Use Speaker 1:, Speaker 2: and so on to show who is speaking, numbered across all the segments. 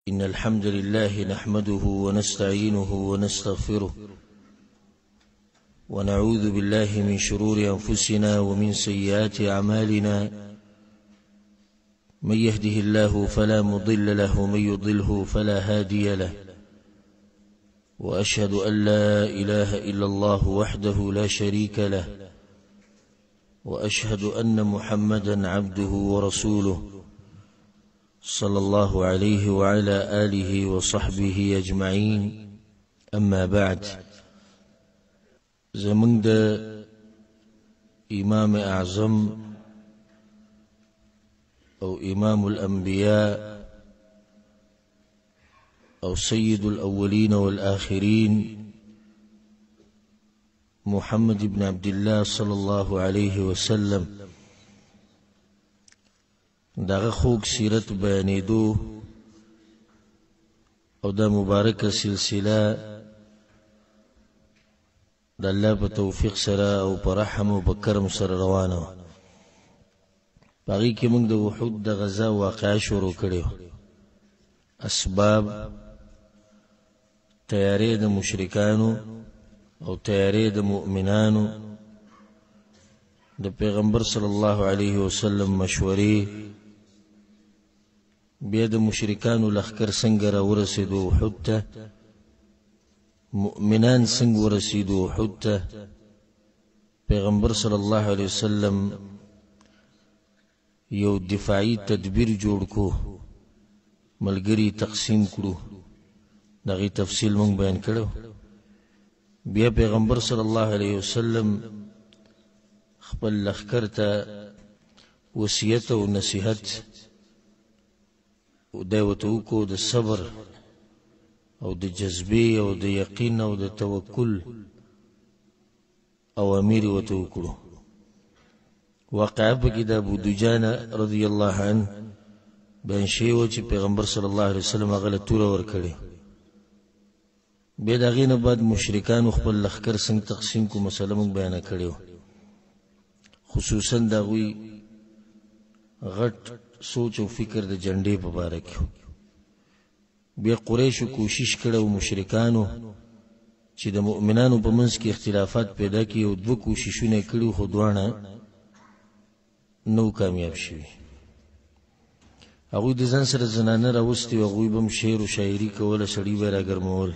Speaker 1: إن الحمد لله نحمده ونستعينه ونستغفره ونعوذ بالله من شرور أنفسنا ومن سيئات أعمالنا من يهده الله فلا مضل له ومن يضله فلا هادي له وأشهد أن لا إله إلا الله وحده لا شريك له وأشهد أن محمدا عبده ورسوله صلى الله عليه وعلى آله وصحبه أجمعين. أما بعد، زمن دا إمام أعظم أو إمام الأنبياء أو سيد الأولين والآخرين محمد بن عبد الله صلى الله عليه وسلم داغه خوږ سیرت بیانېدو او دا مبارکه سلسله د الله په توفیق سره او په رحم او په کرم سره روانه وه. په هغې کې موږ د وحود د غزا واقعه شروع کړې وه. اسباب تیارې د مشرکانو او تیارې د مؤمنانو، د پیغمبر صلی الله علیه وسلم مشورې، بیا د مشرکانو لښکر څنګه راورسېدو احد ته، مؤمنان څنګه ورسېدو احد ته، پیغمبر صلی الله علیه وسلم یو دفاعي تدبیر جوړ کو، ملګری تقسیم کړو، د هغې تفصیل موږ بیان کړو. بیا پیغمبر صلی الله علیه وسلم خپل لښکر ته وصیت او نصیحت دا ورته وکړو، د صبر او د جذبې او د یقین او د توکل اوامر یې ورته وکړو. واقعه پکې د ابو دجانه رضی الله عنه بیان شوې وه چې پیغمبر صلی الله علیه وسلم هغه له توره ورکړې. بیا د هغې نه بعد مشرکانو خپل لښکر څنګه تقسیم کو مسله موږ بیانه کړې وه. خصوصا د هغوی غټ سوچ او فکر د جنډې په باره کې. بیا قریشو کوشش کړی و مشرکانو چې د مؤمنانو په منځ کې اختلافات پیدا کړي، او دوه کوششونه یې کړي، خو دواړه نو کامیاب شوي. هغوی د ځان سره زنانه راوستې وه، هغوی به هم شعر و شاعري کوله، سړي به یې راګرمول.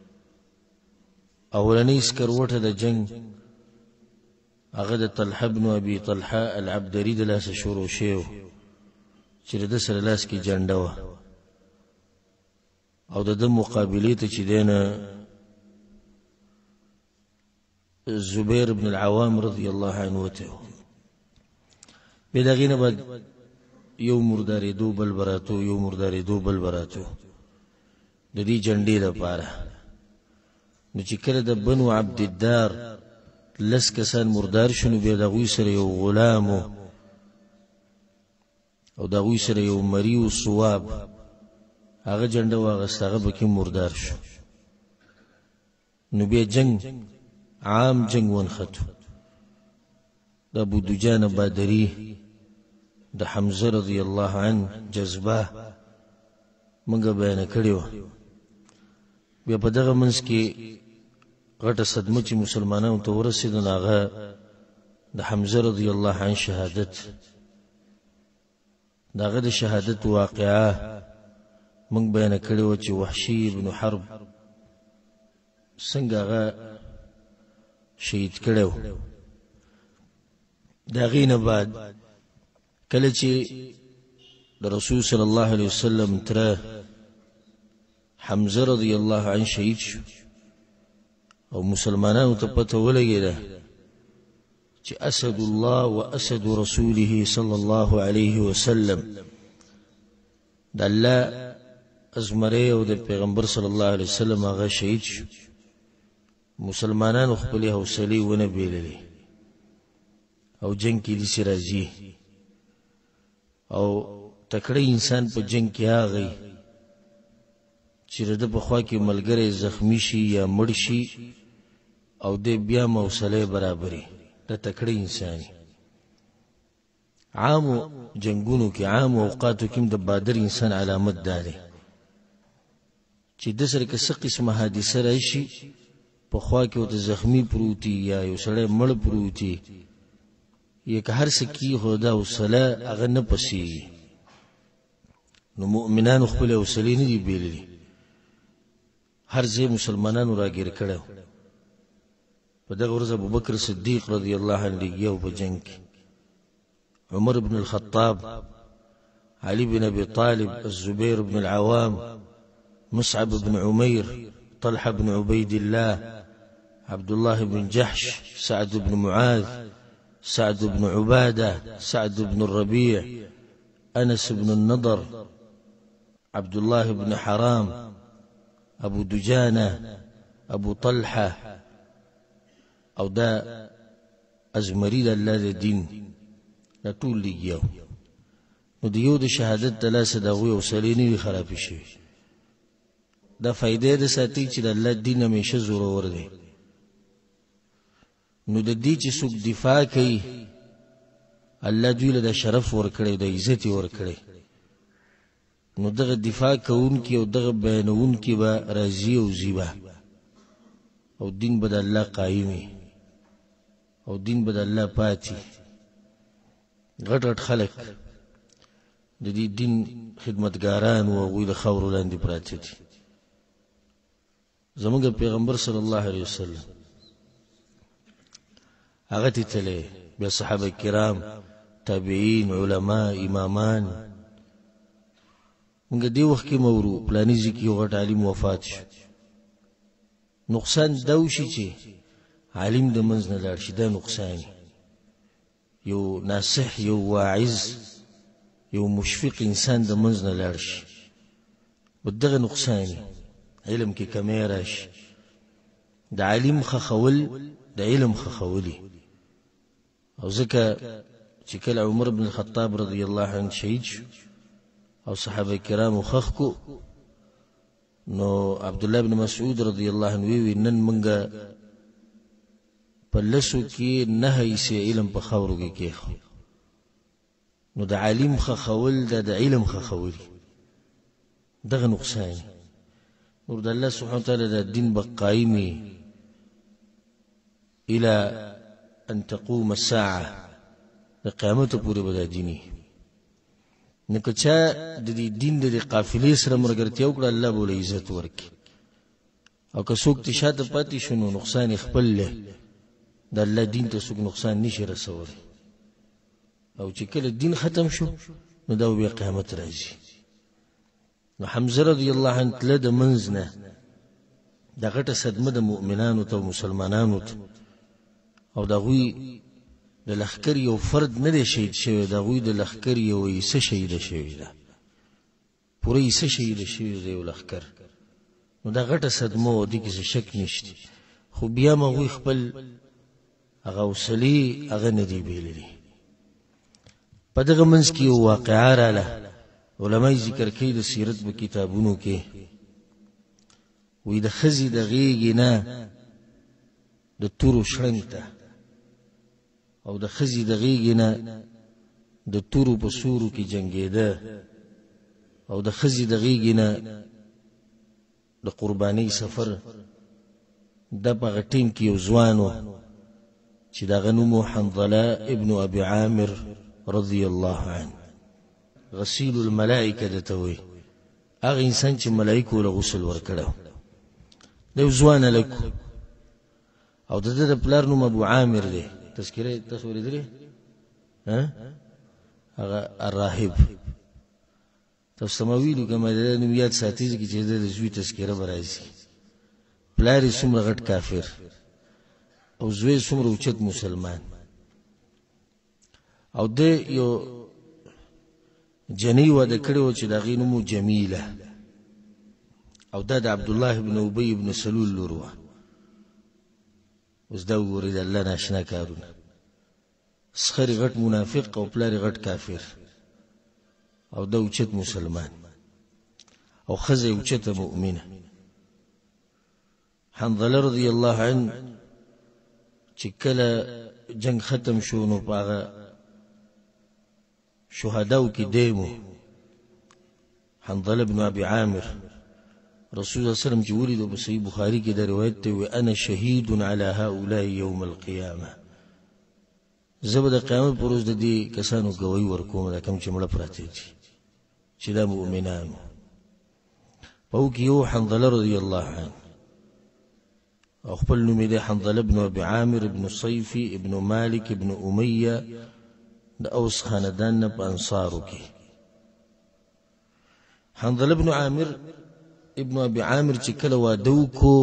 Speaker 1: اولنۍ سکروټه د جنګ هغه د طلحه بن ابي طلحه العبدري د لاسه شروع شوی و چې د ده سره لاس کې جنډه وه، او د ده مقابلې ته چې دی نه زبیر بن العوام رضی الله عنه وته. بیا د هغې نه بعد یو مردارېدو بل براتو، یو مردارېدو بل براتو د دې جنډې لپاره. نو چې کله د بنو عبدالدار لس کسان مردار شو، نو بیا د هغوی سره یو غلام او د هغوی سره یو مري و صواب، هغه جنډه واغسته، هغه پکې مردار شو. نو بیا جنگ عام جنگ ونښتو. د ابو دجانه بادري د حمزه رضی الله عنه جذبه موږ بیانه کړې وه. بیا په دغه منځ کې غټه صدمه چې مسلمانانو ته ورسېده، نو هغه د حمزه رضی الله عنه شهادت، د هغه د شهادت واقعه موږ بیانه کړې وه چې وحشي بن حرب څنګه هغه شهید کړی و. د هغې نه بعد کله چې د رسول صلی الله علیه وسلم تره حمزه رضی الله عنه شهید شو، او مسلمانانو ته پته ولګېده چې اسد الله و اسد رسوله صلی الله علیه وسلم، د الله ازمری او د پیغمبر صلی الله علیه وسلم هغه شهید شو. مسلمانانو خپلې حوصلې ونه بیللې، او جنگ کې داسې راځي. او تکړه انسان په جنگ کې هغه چې د ده په خوا کې ملګری زخمی شي یا مړ شي، او دی بیا حوصله برابري، د تکړه انسان. عام جنگونو کې عام اوقاتو کې د بادر انسان علامت داري چې د سره کې څه قسمه حادثه راشي په خوا کې ورته زخمی پروتي یا یو سړی مړ پروتي یا که هر څه کی هدا وصله هغه نه پسیږي. نو مؤمنانو خپل وصلې نه دي بیللي، هر ځای مسلمانانو راګیر کړو. په دغه ورځ ابوبکر صدیق رضی الله عنه یو په جنگ کې، عمر بن الخطاب، علي بن ابي طالب، الزبير بن العوام، مصعب بن عمير، طلحة بن عبيد الله، عبد الله بن جحش، سعد بن معاذ، سعد بن عبادة، سعد بن الربيع، أنس بن النضر، عبد الله بن حرام، أبو دجانة، أبو طلحة، او دا ازمری د الله د دین دا ټول لګیاو. نو دیو د شهادت تلاسه دا وی وسلې نه وی خراب شي. دا فائدې د ساتي چې د الله دین همیشه زورور دی. نو د دې چې څوک دفاع کوي الله دوی له شرف ورکړي، د عزت ورکړي. نو دغه دفاع کوونکی او دغه بیانونکی به راضي او زیبا او دین به د الله قایمي او دین به د الله پاتې. غټ غټ خلک د دې دین خدمتګاران او غوی د خاورو لاندې پراته دي. زموږ پیغمبر صلی الله علیه وسلم هغه ته تللی، بیا صحابه کرام، تابعین، علما، امامان. موږ دی وخت کې مورو پلاني ځکه یو غټ عالم وفات شو. نقصان دوشي چې عالم د منځ نه لاړ شي، دا نقصان. یو ناصح، یو واعظ، یو مشفق انسان د منځ نه لاړ شي، بدغه نقصان. علم کې کمی راشي. د عالم خخول د علم خخولي. او ځکه چې کله عمر بن الخطاب رضی الله عنه شهید شو او صحابه کرامو خخ کو، نو عبد الله بن مسعود رضی الله عنه وی نن منګه په لسو کې نه هیڅ علم په خاورو کې کېخو. نو د عالم خخول د علم خخولي، دغه نقصان. نور د الله سبحانه وتعالى د دین بقایمي الى ان تقوم الساعه، د قیامت پورې به د دیني. نو که چا د دې دین د قافلې سره مرګرتیا وکړه الله به له عزت ورکړي. او که څوک تشاته پاتې شنو نقصان خپل له د الله دین ته څوک نقصان نشي رسولی. او چې کله دین ختم شو نو دا به قیامت راځي. نو حمزه رضی الله عنه تل د منځنه د غټه صدمه د مؤمنانو ته مسلمانانو ته، او دا غوی د لخر یو فرد نه دی شهید شوی، دا غوی د لخر یو ایسه شهید شوی ده، پوره ایسه شهید شوی دی یو لخر. نو دا غټه صدمه و، دې کې شک نشته. خو بیا مغوی خپل هغه وسلې هغه نه دی بیللي. په دغه منځ کې یو واقعه رااله، علماء ذکر کوي د سیرت په کتابونو کې. وی د خزي د غیږې نه د تورو شړنګ ته، او د خزي د غیږې نه د تورو په سورو کې جنگیده، او د خزي د غیږې نه د قرباني سفر د په ټیم کې یو ځوانو چې دا غنومو حنظله ابن ابي عامر رضی الله عنه، غسیل الملائکه دتوي، هغه انسان چې ملائکه له غسل ورکړو. د ځوان له او د پلار نوم ابو عامر دی. تذکره تاسو ورېدلې؟ هغه الراهب. تاسو سمویلو کومه د نوم یاد ساتي چې د زوی تذکره برایي. پلار یې څومره غټ کافر او زوی څومره اوچت مسلمان. او د یو جنې وده کړو چې د غینمو جمیله، او د عبد الله ابن ابي ابن سلول لوروا. اوس دا ورید الله ناشنا کارونه، سخر غټ منافق او پلار غټ کافر، او دا اوچت مسلمان او خزه اوچت مؤمنه. حنظله رضی الله عنه چې کله جنگ ختم شو نو پاغه شهداو کې دیمو حنظله بن ابي عامر رسول الله صلی الله علیه وسلم چې ولیدو په صحیح بخاری کې دا روایت دی و انا شهید علی هؤلاء یوم القیامه زبد قیامت پر ورځ د دې کسانو گواہی ورکوم دا کوم چې مړه پراته دي چې دا مؤمنان او کې یو حنظله رضی الله عنه او خپل نوم دی حنظله ابن ابي عامر ابن صيفي ابن مالك ابن اميه د اوس خاندان نه په انصارو کې حنظله ابن عامر ابن ابي عامر چې کله واده وکړو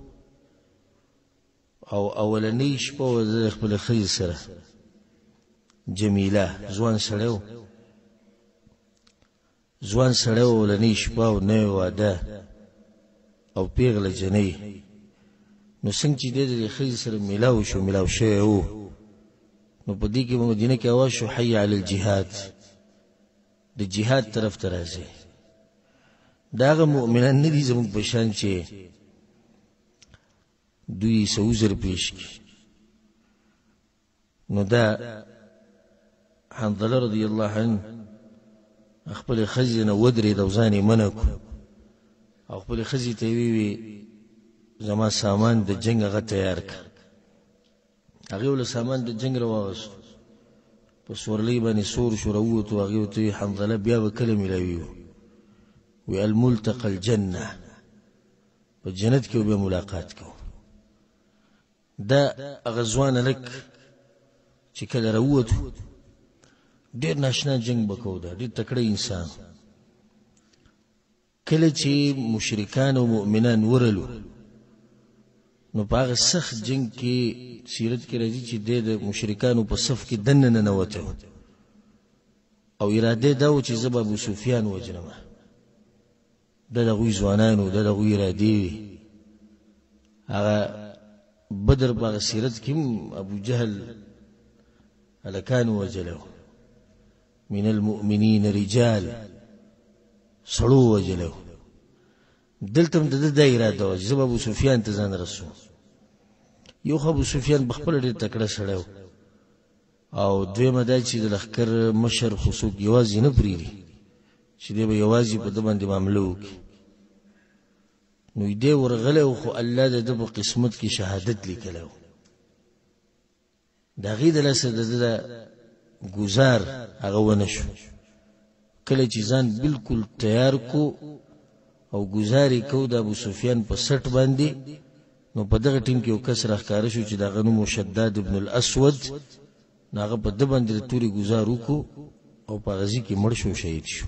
Speaker 1: او اولنی شپه د خپل خځې سره جمیله ځوان سړی اولنی شپه او نه واده او پیغله جنۍ نو څنګه چې د خځې سره ملاو شوی وو نو په دې کې په مدینه کې اواز شو حي علی الجهاد د جهاد طرف ته راځي داغه مؤمنان نه دي زموږ په شان چې دوی سوزر پیش کی نو دا حنظله رضی الله عنه خپل خزینه ودرې د ځانې منکو او خپل خزې ته وی زما سامان د جنگ غ تیار ک هغه ول سامان د جنگ راوغست په سورلی باندې سور شو وروت او هغه ته حنظله بیا وکړه ملوي وی الملتقى الجنه په جنت کې به ملاقات کو دا غزوان لک چې کله وروت ډیر ناشنا جنگ وکاو دا ډیر تکړه انسان کله چې مشرکان او مؤمنان ورلو نو په هغه سخت جنگ کې سیرت کې راځي چې د مشرکانو په صف کې دننه نه وته او اراده دا و چې زب ابو سفیان وجنمه دغه ځوانانو دغه اراده هغه بدر په سیرت کې ابو جهل الکان وجلو من المؤمنين رجال سړو وجلو دلته د دایره د زب ابو سفیان ته ځان رسو یو ابو سفیان بخپل ډیر تکړه سړیو او دویمه دا چې د لخر مشر خصوص یوازې نه پریری چې دی به یوازې په د باندې معاملو نو دې ورغله خو الله د په قسمت کې شهادت لیکلو دا غید لسه د گزار هغه ونشو کله چې ځان بالکل تیار کو او گزاري کو د ابو سفیان په سټ باندې نو په دغه ټیم کې یو کس راخاره شو چې دا غنو مشدد ابن الاسود ناغه په د باندې توري گزار وکړو او په غزي کې مړ شو شهید شو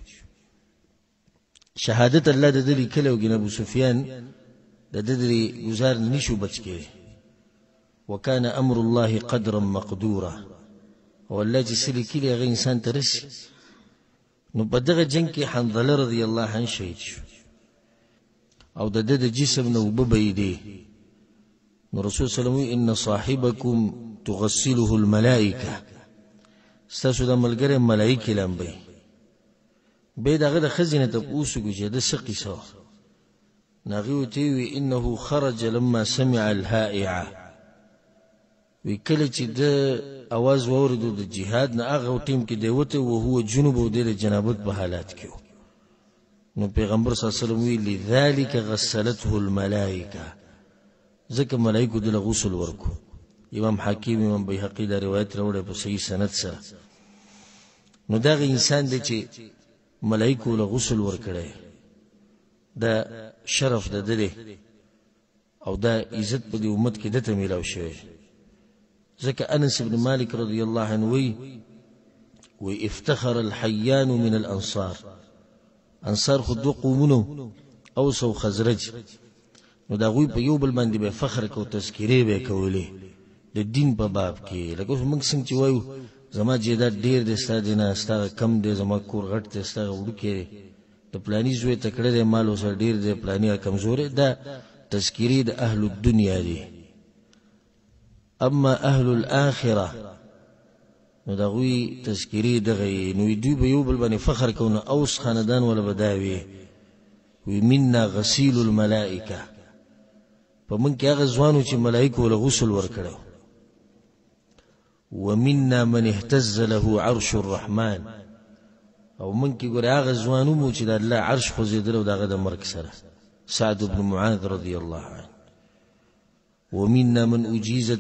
Speaker 1: شهادت الله د دې کله وګنه ابو سفیان د دې گزار نشو بچ کړي وکانه امر الله قدرا مقدورا والله جسلی کلی غی انسان ترسی نو په دغه جنگ کې حنظله رضی الله عنه شهید شو او د جسم نو وببیدی نو رسول صلی الله علیه وسلم ان صاحبکم تغسله الملائکه ستاسو د ملګری ملائکه لمبي به دغه د خزینه ته اوسګو چې د سقي سو نغیو تی انه خرج لما سمع الهائعه وکله چې د اواز ووردو د جهاد نه هغه ټیم کې دیوته او هو جنوب او د جنابت په حالات کې نو پیغمبر صلی الله علیه وسلم وی لذلك غسلته الملائکه ځکه ملائکه د غسل ورکو امام حکیم امام بیهقی دا روایت راوړي په صحیح سند سره نو دا انسان دی چې ملائکه له غسل ورکړي دا شرف ده دله او دا عزت په دې امت کې دته میلاو شوی ځکه انس بن مالک رضی الله عنه وی افتخر الحيان من الانصار انصار خود قومونو اوس او خزرج نو دا غوی په یو بل باندې به فخر کو تذکیره به کولې د دین په باب کې لکه موږ څنګه چې وایو زما جیدات ډیر د ستاره نه ستاره کم دی زما کور غټ دی ستاره وړکې د پلاني زوی تکړه دی مال اوسه ډیر دی پلاني کمزورې دا تذکیره د اهل الدنيا دی اما اهل الاخره نو دا غوی تذکیره دغه نو دوی به یو بل باندې فخر کوي اوس خاندان ولا بداوي وی منا غسیل الملائکه په من کې هغه ځوانو چې ملائکه ول غسل ورکړو ومنا من اهتز له عرش الرحمن او من کې ګور هغه ځوانو مو چې د الله عرش خو زیدل او دغه د مرګ سره سعد بن معاذ رضي الله عنه. ومنا من أجيزت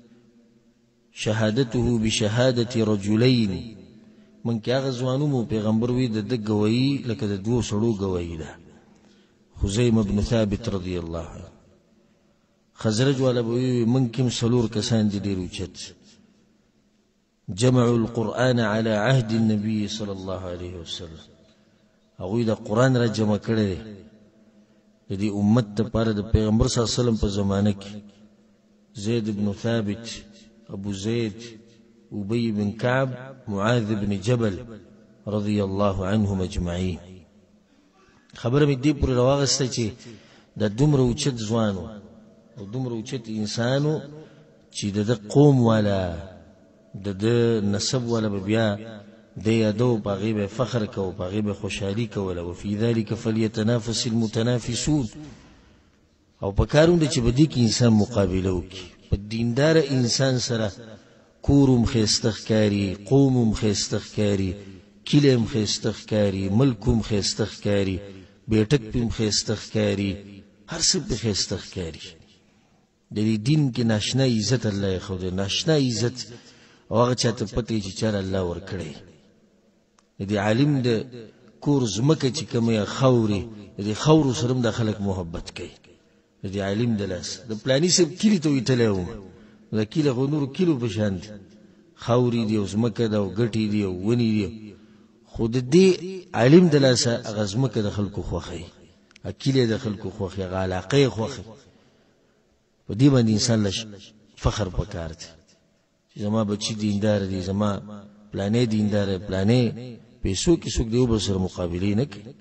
Speaker 1: شهادته بشهادة رجلين، من کې هغه ځوانو پیغمبر وی د گواہی لکه د دوه سړو گواہی ده. خزیمه بن ثابت رضی الله عنه. خزرج والا بوی من کې مسلور کسان دي ډیر اوچت. جمعوا القرآن على عهد النبي صلى الله عليه وسلم. هغوی د قرآن را جمع کړی د دې امت لپاره د پیغمبر صلی الله علیه وسلم په زمانه کې. زید بن ثابت، ابو زید، ابي بن كعب، معاذ بن جبل رضي الله عنهم اجمعين. خبره مې دې پر راوغسته چې د دومره اوچت ځوانو او دومره اوچت انسانو چې د قوم والا د نسب ولا بیا د یادو باغی به فخر کو، باغی به خوشحالي کوله. وفي ذلك فليتنافس المتنافسون. او پکارون د چې بدی کې انسان مقابله وکي. په دیندار انسان سره کورم خيستخکاری، قومم خيستخکاری، کلم خيستخکاری، ملکم خيستخکاری، بیٹک پم خيستخکاری، هر څه په خيستخکاری. د دې دین کې ناشنا عزت الله خو دې ناشنا عزت او هغه چاته پته چې چر الله ور کړی. دې عالم د کور زمکه چې کومه خوري دې خور سره د خلک محبت کوي. دې عالم د لاس د پلاني سب کلی ته ویتلو د کله غنور کیلو بشاند خوري دی او زمکه دا او غټي دی او ونی دی. خود دې عالم د لاس غزمکه د خلکو خوخي، اکیله د خلکو خوخي، علاقه خوخي. په دې باندې انسان لش فخر وکړي چې زما بچی دیندار دي، زما پلانې دیندار، پلانې پیسو کې څوک دیو بسر مقابله نه کوي.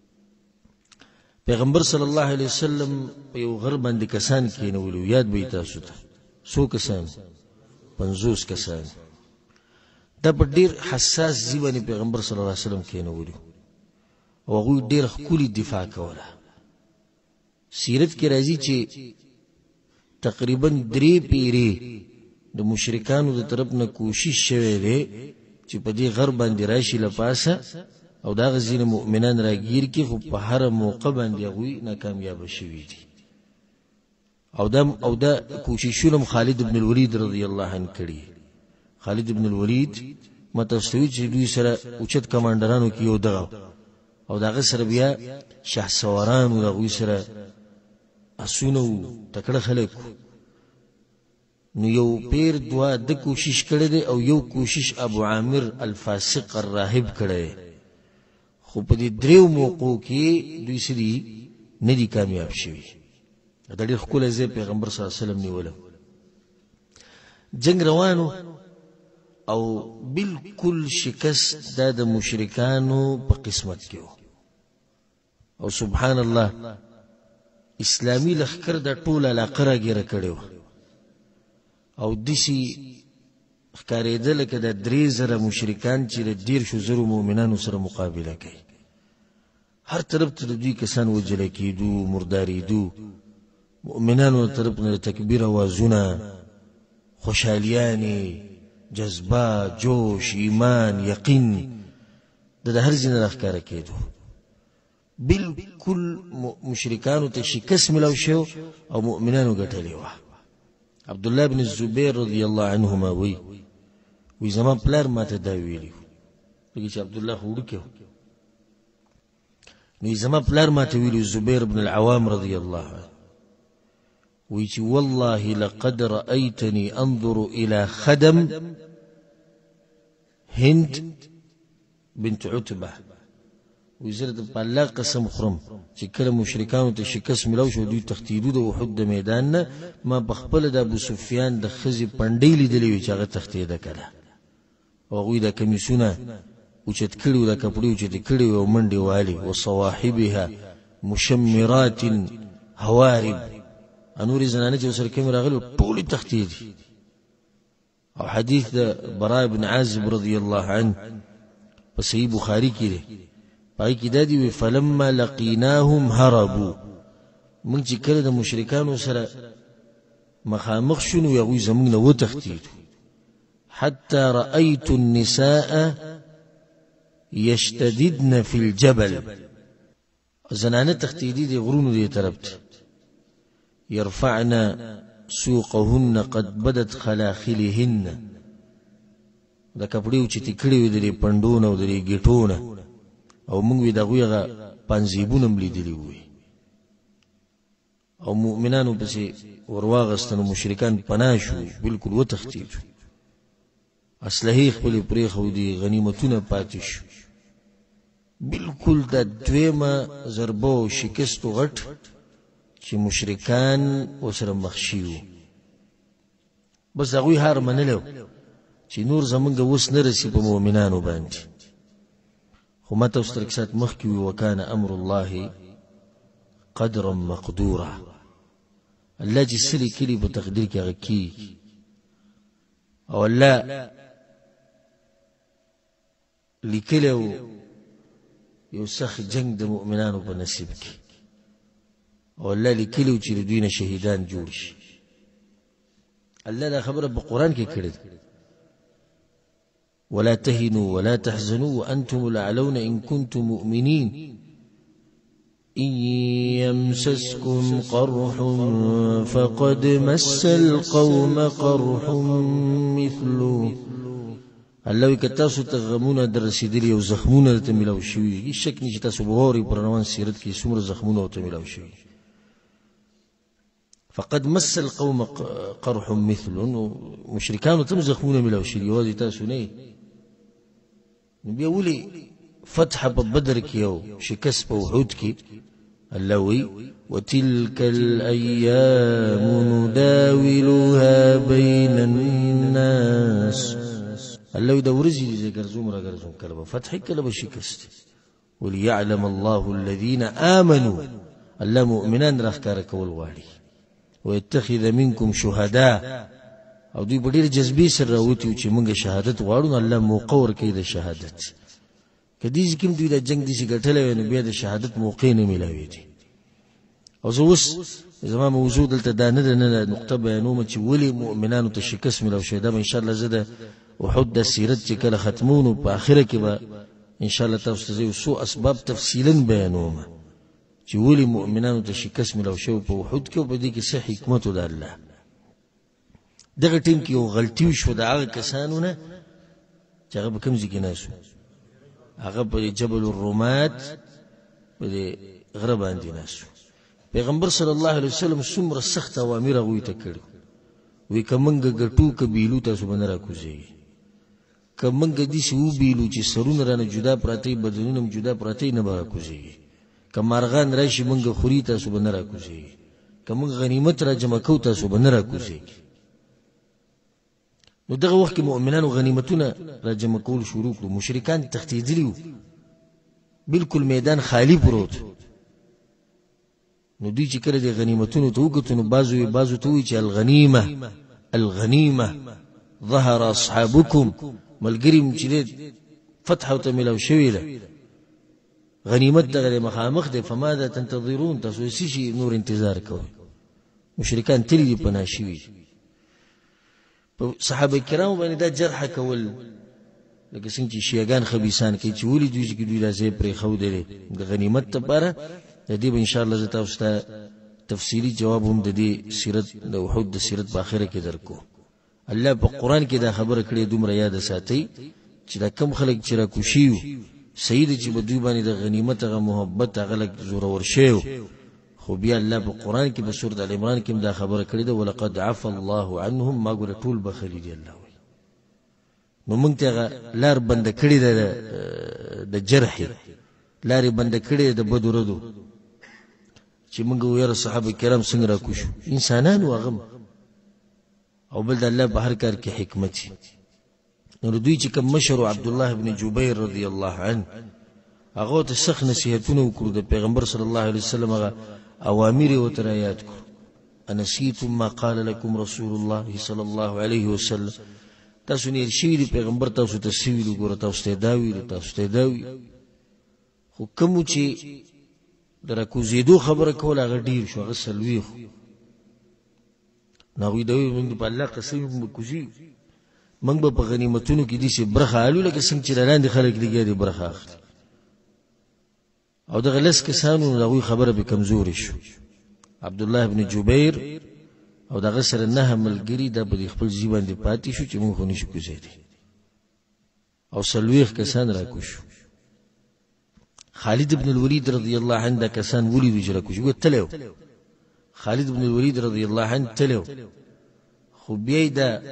Speaker 1: پیغمبر صلی الله علیه وسلم په یو غر باندې کسان کېنولو، یاد به تاسو ته څو کسان؟ 50 کسان. دا په ډیر حساس ځیبانی پیغمبر صلی الله علیه وسلم کېنولو او هغه ډیر خولي دفاع کوله. سیرت کې راځي چې تقریبا 3 پیری د مشرکانو د طرف نه کوشش شوه دی چې په دې غر باندې راشي لپاسه او دا غزين مؤمنان راګیر کې، خو په هر موقع باندې غوي ناکامیاب شوي دي. او دا کوششونه خالد ابن الولید رضی الله عنه کړی. خالد ابن الولید متوسوي چې دوی سره اوچت کمانډرانو کې یو دغه او دغه سره بیا شاه سواران او غوي سره اسونو تکړه خلک. نو یو پیر دوا د کوشش کړي دي او یو کوشش ابو عامر الفاسق الراهب کړي، خو په دې دریو موقعو کې دوی سړي نه دي کامیاب شوي. دا ډېر خپل ځای پیغمبر صلی الله علیه وسلم نیولو. جنگ روانو او بالکل شکست د مشرکانو په قسمت کې او سبحان الله اسلامی لخر د ټول علاقه راګره کړو او دسی ښکارېدل کې د 3000 مشرکان چې د 10000 مؤمنانو سره مقابله کوي. هر طرف ته دوی کسان وجل کېدو، مرداریدو. مؤمنانو طرف نه تکبیر اوازونه، خوشالیانی، جذبه، جوش، ایمان، یقین د هر ځین راخاره کېدو. بالکل مشرکانو ته شکست ملو شو او مؤمنانو ګټلې و. عبد الله بن الزبير رضی الله عنهما وی زمان پلار ماته دا ویلی چې عبد الله وړکه نو زمان پلار ماته ویلی زبير بن العوام رضی الله عنه وی چې والله لقد رأيتني انظر الى خدم هند بنت عتبه وزرد په الله قسم خرم چې کله مشرکانو ته شکست ملو شو دوی تختیدو د احد د میدان ما بخپل د ابو سفیان د خزي پندې لیدلې چې هغه تختیده کړه او غوی د کمیسونه او چې تکړو د کپړو چې تکړو او منډي والي او صواحبها مشمرات هوارب انور زنانه چې سره کوم راغلو ټول تختید. او حدیث د براء بن عازب رضی الله عنه په صحیح بخاری کې دی پای کې دا دی فلما لقيناهم هربوا من چې کله د مشرکانو سره مخامخ شونو یغوی زمونږ نه وتختید حتى رأيت النساء يشتددن في الجبل زنانه تختیدی دی غرونو دی طرف ته يرفعن سوقهن قد بدت خلاخلهن دا کپڑیو چې تکړیو د پندونه او د ګټونه او موږ وی دغه هغه پنځیبونه ملیدلی وي او مؤمنانو پسې ورواغستنو مشرکان پناه شو بالکل وتختید اسلحې خپل پرې خو دي غنیمتونه پاتې شو بالکل د دویمه ضربو شکست غټ چې مشرکان وسره مخشیو بس هغه هر منلو چې نور زمونږ وس نه رسی په مؤمنانو باندې خو ماته استرکسات مخکې وکانه امر الله قدرا مقدورا الله چې سلی کلی په تقدیر کې هغه کی او الله لیکلو یو سخت جنگ د مؤمنانو په نصیب کې او الله لیکلو چې دوی نه شهیدان جوړ شي الله دا خبره په قران کې کړې ولا تهنوا ولا تحزنوا وأنتم الأعلون إن كنتم مؤمنين إن يمسسكم قرح فقد مس القوم قرح مثله الله کتاسو تغمون در رسیدلی او زخمونه ته ملو شوی هیڅ شک نشته تاسو بووري پر روان سیرت کې څومره زخمونه ته ملو شوی فقد مس القوم قرح مثله مشرکان ته زخمونه ملو شوی وادي تاسو نه نبي ولي فتح بدر کې او شکست په وحود کې الله وی وتلك الايام نداولها بين الناس الله دا ورزي دي ګرځوم کله فتح کله شکست وليعلم الله الذين امنوا الله مؤمنان راخکار کول واړي ويتخذ منكم شهداء او دوی په ډیر جذبې سره راوتی چې موږ شهادت غواړو الله موقع ورکړي د شهادت کدی چې کوم دوی د جنگ دي چې ګټلې نو بیا د شهادت موقع نه ملاوي دي او زه اوس زما موضوع دلته دا نه نقطه بیانوم چې ولي مؤمنانو ته شکست ملو شه دا ان شاء الله زده وحد د سیرت چې کله ختمونو په اخره کې به ان شاء الله تاسو ته سو اسباب تفصیلا بیانوم چې ولي مؤمنانو ته شکست ملو شه په وحد کې په دې کې څه حکمت ده الله دغه ټیم کې یو غلطي شو د هغه کسانو نه چې هغه کوم ځای کې ناسو هغه په جبل الرومات په غره باندې ناسو پیغمبر صلی الله علیه وسلم څومره سخت اوامر غوي ته کړو وی کومنګ ګټو کبیلو تاسو باندې راکوزي کومنګ دي شو بیلو چې سرونه رانه جدا پراتی بدنونه جدا پراتی نه راکوزي کمارغان راشي مونږ خوري تاسو باندې راکوزي کومنګ غنیمت را جمع کو تاسو باندې راکوزي نو دغه وخت کې مؤمنانو غنیمتونه را جمع کول شروع کړو مشرکان تختیدلیو بالکل میدان خالی پروت نو دوی چې کله د غنیمتونو ته وګورئ نو بازو ته وی چې الغنیمه ظهر اصحابكم ملګری چې فتح او تملو شوی ده غنیمت دغه مخامخ ده فماذا تنتظرون تاسو شي نور انتظار کوئ مشرکان تلی پناشوي صحابه کرام باندې دا جرح کول لکه څنګه چې شیعاګان خبيسان کوي چې ولې دوی چې دوی راځي پرې خو دي د غنیمت لپاره د دې ان شاء الله زه تاسو ته تفصیلی جواب هم د دې سیرت د وحود د سیرت په اخره کې درکو الله په قران کې دا خبره کړې دومره یاد ساتي چې دا کم خلک چې را کوشیو سید چې په دوی باندې د غنیمت غو محبت غلط زور ورشیو خو بیا الله په قران کې په سورۃ ال عمران کې دا خبره کړې ده ولقد عفا الله عنهم ما ګره ټول بخلی دی الله نو موږ ته لار بند کړې ده د جرح لار بند کړې ده بدردو چې موږ ویره صحابه کرام څنګه را کوشو انسانان واغم او بل د الله په هر کار کې حکمت نو دوی چې کوم مشر عبد الله ابن جبیر رضی الله عنه هغه ته سخت نصیحتونه وکړو د پیغمبر صلی الله علیه وسلم هغه اوامر او ترایات کو انسیتم ما قال لكم رسول الله صلی الله علیه وسلم تاسو نه شي پیغمبر تاسو ته سویل وګوره تاسو ته داوی خو کوم چې درکو زیدو خبره کوله هغه ډیر شو هغه سلوي نو وی دوی موږ په الله قسم وکړي موږ په غنیمتونو کې دي چې برخه الو لکه څنګه چې لاندې خلک لګي دي برخه اخلي او دغه لس کسانو دغه خبره به کمزوري شو. عبد الله ابن جبیر او دغه سره نه ملګری د په خپل ژوند دی پاتې شو چې موږ خو نشو کوزیدي او سلويخ کسان را کوشو. خالد ابن الولید رضی الله عنه کسان ولید وجره کوشو تلو. خالد ابن الولید رضی الله عنه تلو خو بیا دا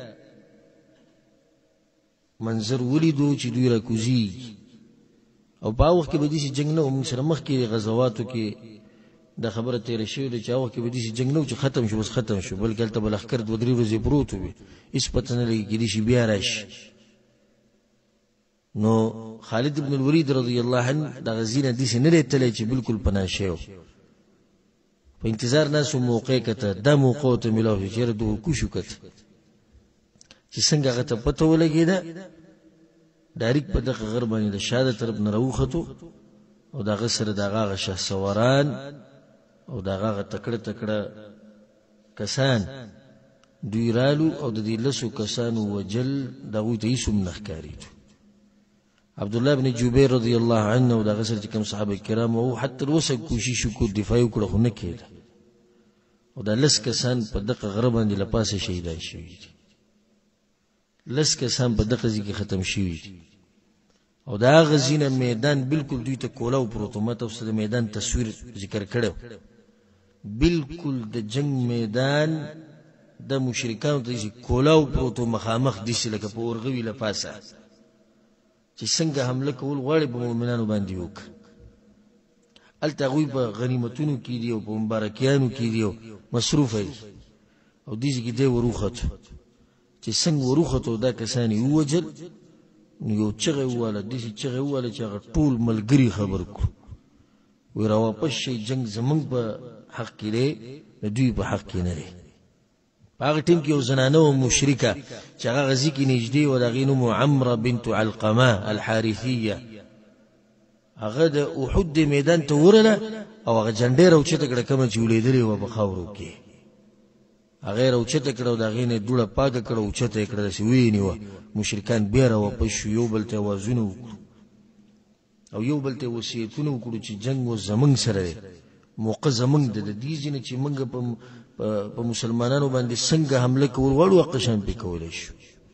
Speaker 1: منظر ولیدو چې دوی را کوزي او په وخت کې به دې جنگ نه موږ سره مخ کې غزواتو کې دا خبره تیر شوې چې هغه کې به دې جنگ نه چې ختم شو بس ختم شو بلکې تل بل اخر 2-3 ورځې پروت وي هیڅ پته نه لګي چې شي بیا راشي. نو خالد ابن الولید رضی الله عنه دا غزینه دې نه لري چې بالکل پناه شو په انتظار ناسو موقع کته د موقع ته ملو چې دوه کوشو کته چې څنګه غته پته ولګیدا ډایرک په دغه غر باندې د شاده طرف نه راوخته او دغه سره دغه شه سواران او دغه تکړه کسان دوی رالو او د دې لسو کسانو وجل دغه ته یسم نخکاری. عبد الله بن جبیر رضی الله عنه او دغه سره کوم صحابه کرام او حتی وسه کوشش وکړ دفاع وکړه خو نه کېده او د لس کسان په دغه غر باندې لپاسه شهیدان شوي. لس کسان په دغه ځای کې ختم شوي او دا غزینه میدان بالکل دوی ته کولاو پروتو ماته اوس د میدان تصویر ذکر کړو. بالکل د جنگ میدان د مشرکانو ته کولاو پروتو مخامخ دي چې لکه په اورغوي لپاسه چې څنګه حمله کول غواړي په مؤمنانو باندې وک التغوی په غنیمتونو کې دی او په مبارکیانو کې دی مصروف دی او دې کې دی وروخته چې څنګه وروخته دا کسانی وجل یو چغه واله دې چغه واله چې ټول ملګری خبر کو ورا واپس شي جنگ زمنګ په حق کې دی دوی په حق کې نه دی. هغه ټیم کې یو زنانه او مشرکه چې هغه غزي کې نږدې و دغه نوم عمرو بنت علقمه الحارثيه هغه د احد میدان ته ورله او هغه جنډیر او چې تکړه کوم چې ولیدلې و په خاورو کې هغه راوچته کړو دغه نه ډوړه پاګه کړو چې ته کړه چې ویني مشرکان بیا را واپس یو بل ته وازونه او یو بل ته وصیتونه وکړو چې جنگ و زمنګ سره موقع زمنګ د دې جن چې موږ په مسلمانانو باندې څنګه حمله کول وړو قشان پکول شو.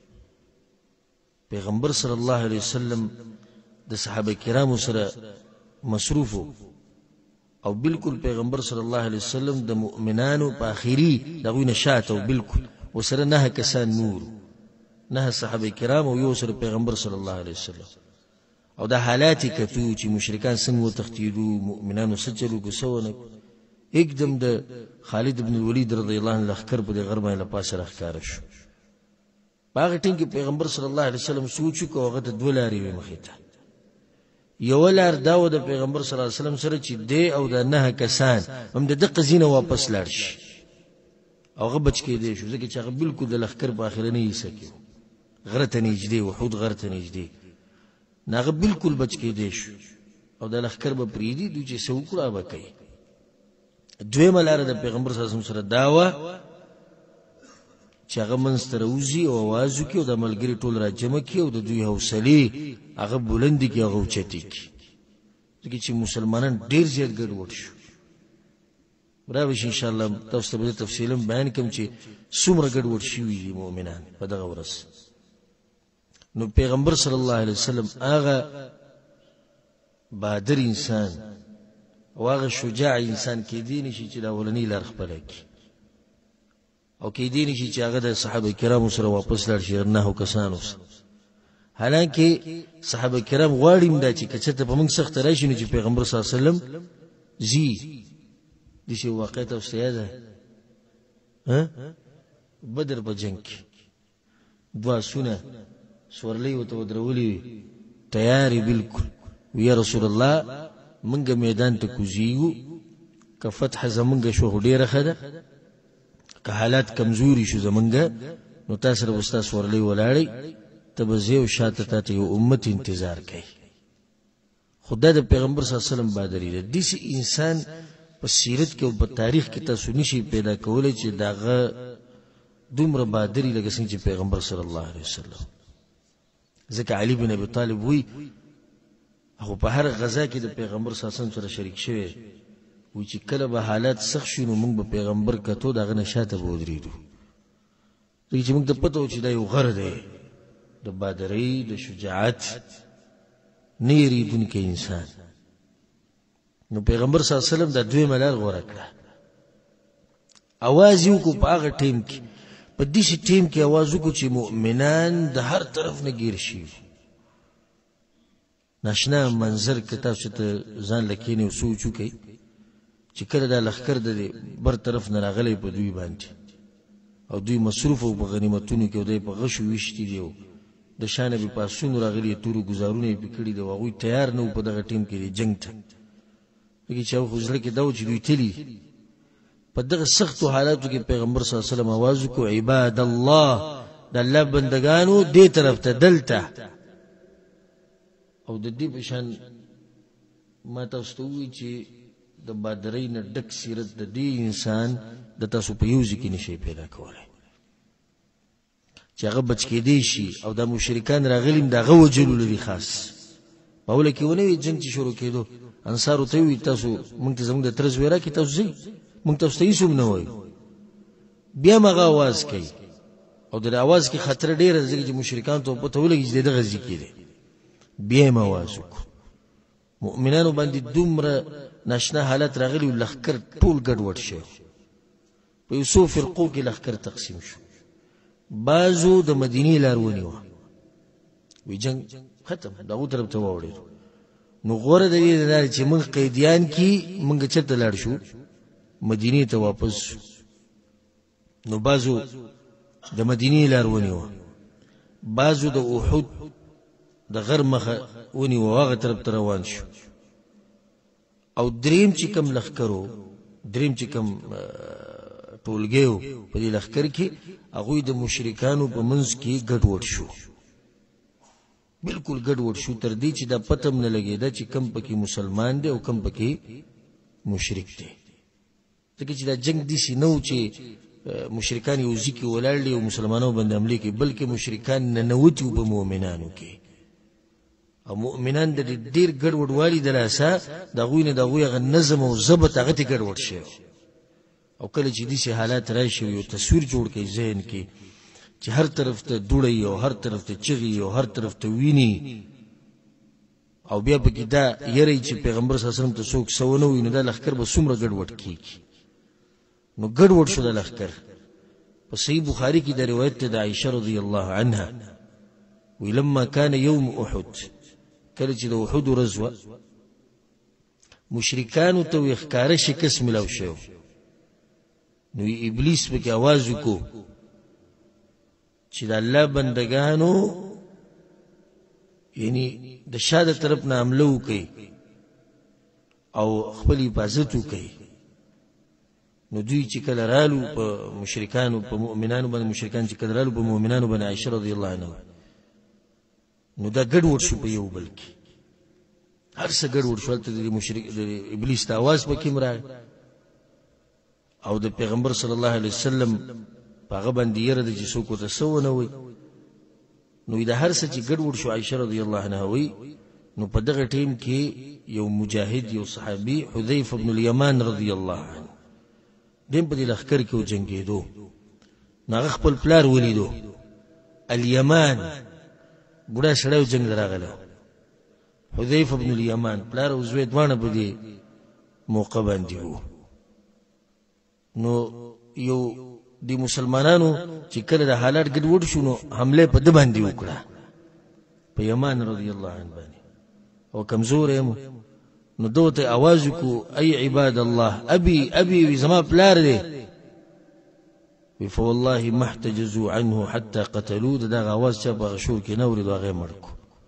Speaker 1: پیغمبر صلی الله علیه وسلم د صحابه کرامو سره مصروف او بالکل پیغمبر صلی الله علیه وسلم د مؤمنانو په اخیری دغه نشات او بالکل وسره نه کسان نور نه صحابه کرام او یو سره پیغمبر صلی الله علیه وسلم او د حالات کتو چې مشرکان څنګه تختیدو مؤمنانو سچلو کوسونه एकदम د خالد ابن الولید رضی الله عنه لخر په غربه له پاسه راخاره شو. باغ ټینګ پیغمبر صلی الله علیه وسلم سوچ کو هغه د دولاري مخې ته یو لار داو د پیغمبر صلی الله علیه وسلم سره چې دی او د نه کسان هم د دقه زینه واپس لاړ شي او بچ کې دی شو ځکه چې هغه بالکل د لخر په اخر نه یې سکیو غرته نږدې وحود غرته نږدې ناغه بالکل بچ کې دی شو او د لخر په پریدي دوی چې سوکړه وکړي. دویمه لار د پیغمبر صلی الله علیه وسلم سره داوا چې هغه منستروزی او आवाज وکي او د ملګری ټول را جمع کی او د دوی حوصله هغه بلند کی هغه اوچتي کی ځکه چې مسلمانان ډیر زیات ګډوډ شو. راوښ ان شاء الله تاسو ته تفصیلا بیان کوم چې څومره ګډوډ شوي دي مؤمنان په دغه ورځ. نو پیغمبر صلی الله علیه وسلم هغه بادر انسان او هغه شجاع انسان کې دي نشي چې دا ولنی لار خپل کی او کې دي نشي چې هغه د صحابه کرامو سره واپس لاړ شي نه کسانو سره. حالانکه صحابه کرام غواړي دا چې کچته په موږ سخت راشي نو چې پیغمبر صلی الله علیه وسلم زی د شی واقعیت او سیاده بدر په جنگ کې دوا سونه سورلې وته درولې تیاری بالکل یا رسول الله منګه میدان ته کوزیو که فتح زمنګه شو ډیره خده که حالات کمزوري شو زمنګه نو تاسو سره استاد ورلې ولاړی تبزیو شاته ته یو امت انتظار کوي. خدای د پیغمبر صلی الله علیه وسلم بادری دی دسی انسان په سیرت کې او په تاریخ کې تاسو نشي پیدا کولای چې داغه دومره بادری لکه څنګه چې پیغمبر صلی الله علیه وسلم. ځکه علی بن ابي طالب وی او په هر غزا کې د پیغمبر صلی الله علیه وسلم سره شریک شوی و چې کله به حالات سخت شي نو موږ به پیغمبر کتو دغه نشاته به ودرېدو چې موږ ته پته و چې دا یو غر دی د بادرۍ د شجاعت نه یریدونکی انسان نو پیغمبر صلی الله علیه وسلم دا دویمه لار غوره کړه اواز یو کو په هغه ټیم کې په دې ټیم کې اواز وکړو چې مؤمنان د هر طرف نه گیر شي ناشنا منظر کتاب چې ته ځان لکینې سوچ وکړي چې کله دا لښکر د بر طرف نه راغلی په دوی باندې او دوی مصروف او په غنیمتونو کې دوی په غشو ویشتي دي د شانه به پاسونو راغلي تورو گزارونه یې پکړي دی هغوی تیار نه په دغه ټیم کې جنگ ته لکه چې خو ځل کې دا چې دوی تلی په دغه سختو حالاتو کې پیغمبر صلی الله علیه وسلم आवाज وکړ عباد الله د الله بندگانو دې طرف ته دلته او د دې په شان ما تاسو ته وی چې د بادرۍ نه ډک سیرت د دې انسان د تاسو په یوځ کې نشي پیدا کولای چې هغه بچ کېدی شي او د مشرکان راغلیم دغه وجلو لري خاص په ول کې ونه جنگ چې شروع کېدو انصار ته وی تاسو مونږ ته زموږ د ترز ویرا کې تاسو زی مونږ تاسو ته یې نه وای بیا مغه आवाज کوي او د आवाज کې خطر ډیر ځکه چې مشرکان ته په تولګي دې دغه ذکر دي بیا आवाज وکړو مؤمنانو باندې دومره ناشنا حالت راغلی لخر ټول ګډوډ شو په یوسف فرقو کې لخر تقسیم شو بازو د مدینه لارونی و وی جنگ ختم دغه طرف ته وړي نو غوړه د دې نه چې موږ قیدیان کې موږ چته لاړ شو مدینه ته واپس نو بازو د مدینه لارونی و بازو د احد د غر مخه ونی و هغه طرف ته روان شو او دریم چې کم لخرو دریم چې کم ټولګیو په دې لخر کې هغه د مشرکانو په منځ کې ګډوډ شو بالکل ګډوډ شو تر دې چې دا پتم نه لګیدا چې کم پکې مسلمان دی او کم پکې مشرک دی ځکه چې دا جنگ دي سي نو چې مشرکان یو ځکه ولړ دي او مسلمانانو باندې حمله کوي بلکې مشرکان نه نوتي په مؤمنانو کې او مؤمنان د ډیر ګډوډ والی دراسه د غوینه د غوی نظم او ضبط هغه ته ګډوډ شي او کله چې دې حالات راشي یو تصویر جوړ کړي ذهن کې چې هر طرف ته دوړي او هر طرف ته چغي او هر طرف ته ویني او بیا په کې دا یری چې پیغمبر صلی الله علیه وسلم ته څوک سونه ویني دا لخر به څومره ګډوډ کیږي نو ګډوډ شو د لخر په صحیح بخاری کې د روایت د عائشه رضی الله عنها ولما كان يوم احد کله چې د احد ورځ مشرکان ته وښکارا شکست ملو شو نو ابلیس په کې आवाज وکړو چې د الله بندگانو یعنی د شاده طرف نه حمله وکړي او خپل حفاظت وکړي نو دوی چې کله رالو په مشرکانو په مؤمنانو باندې مشرکان چې کله رالو په مؤمنانو باندې عائشه رضی الله عنها نو دا ګډوډ شو په یو بل کې هر څه ګډوډ شو ته د مشرک د ابلیس ته आवाज پکې مرای او د پیغمبر صلی الله علیه وسلم هغه باندې یره د جسو کو ته سونه وي نو د هر څه چې ګډوډ شو عائشه رضی الله عنها وي نو په دغه ټیم کې یو مجاهد یو صحابي حذیفه ابن الیمان رضی الله عنه دیم په دې لخر کې جنگیدو ناغه خپل پلار ولیدو الیمان بوډا سړیو جنگ راغله حذیفه ابن الیمان پلار او زوی دوانه په دې موقع باندې وو نو یو دی مسلمانانو چې کله د حالات ګډوډ شو نو حمله په د باندې وکړه په یمان رضی الله عنه باندې او کمزور یم نو دوته आवाज کو ای عباد الله ابي زما پلار دی فوالله ما احتجزوا عنه حتى قتلوه دغه आवाज چې په شور کې نور دغه مړکو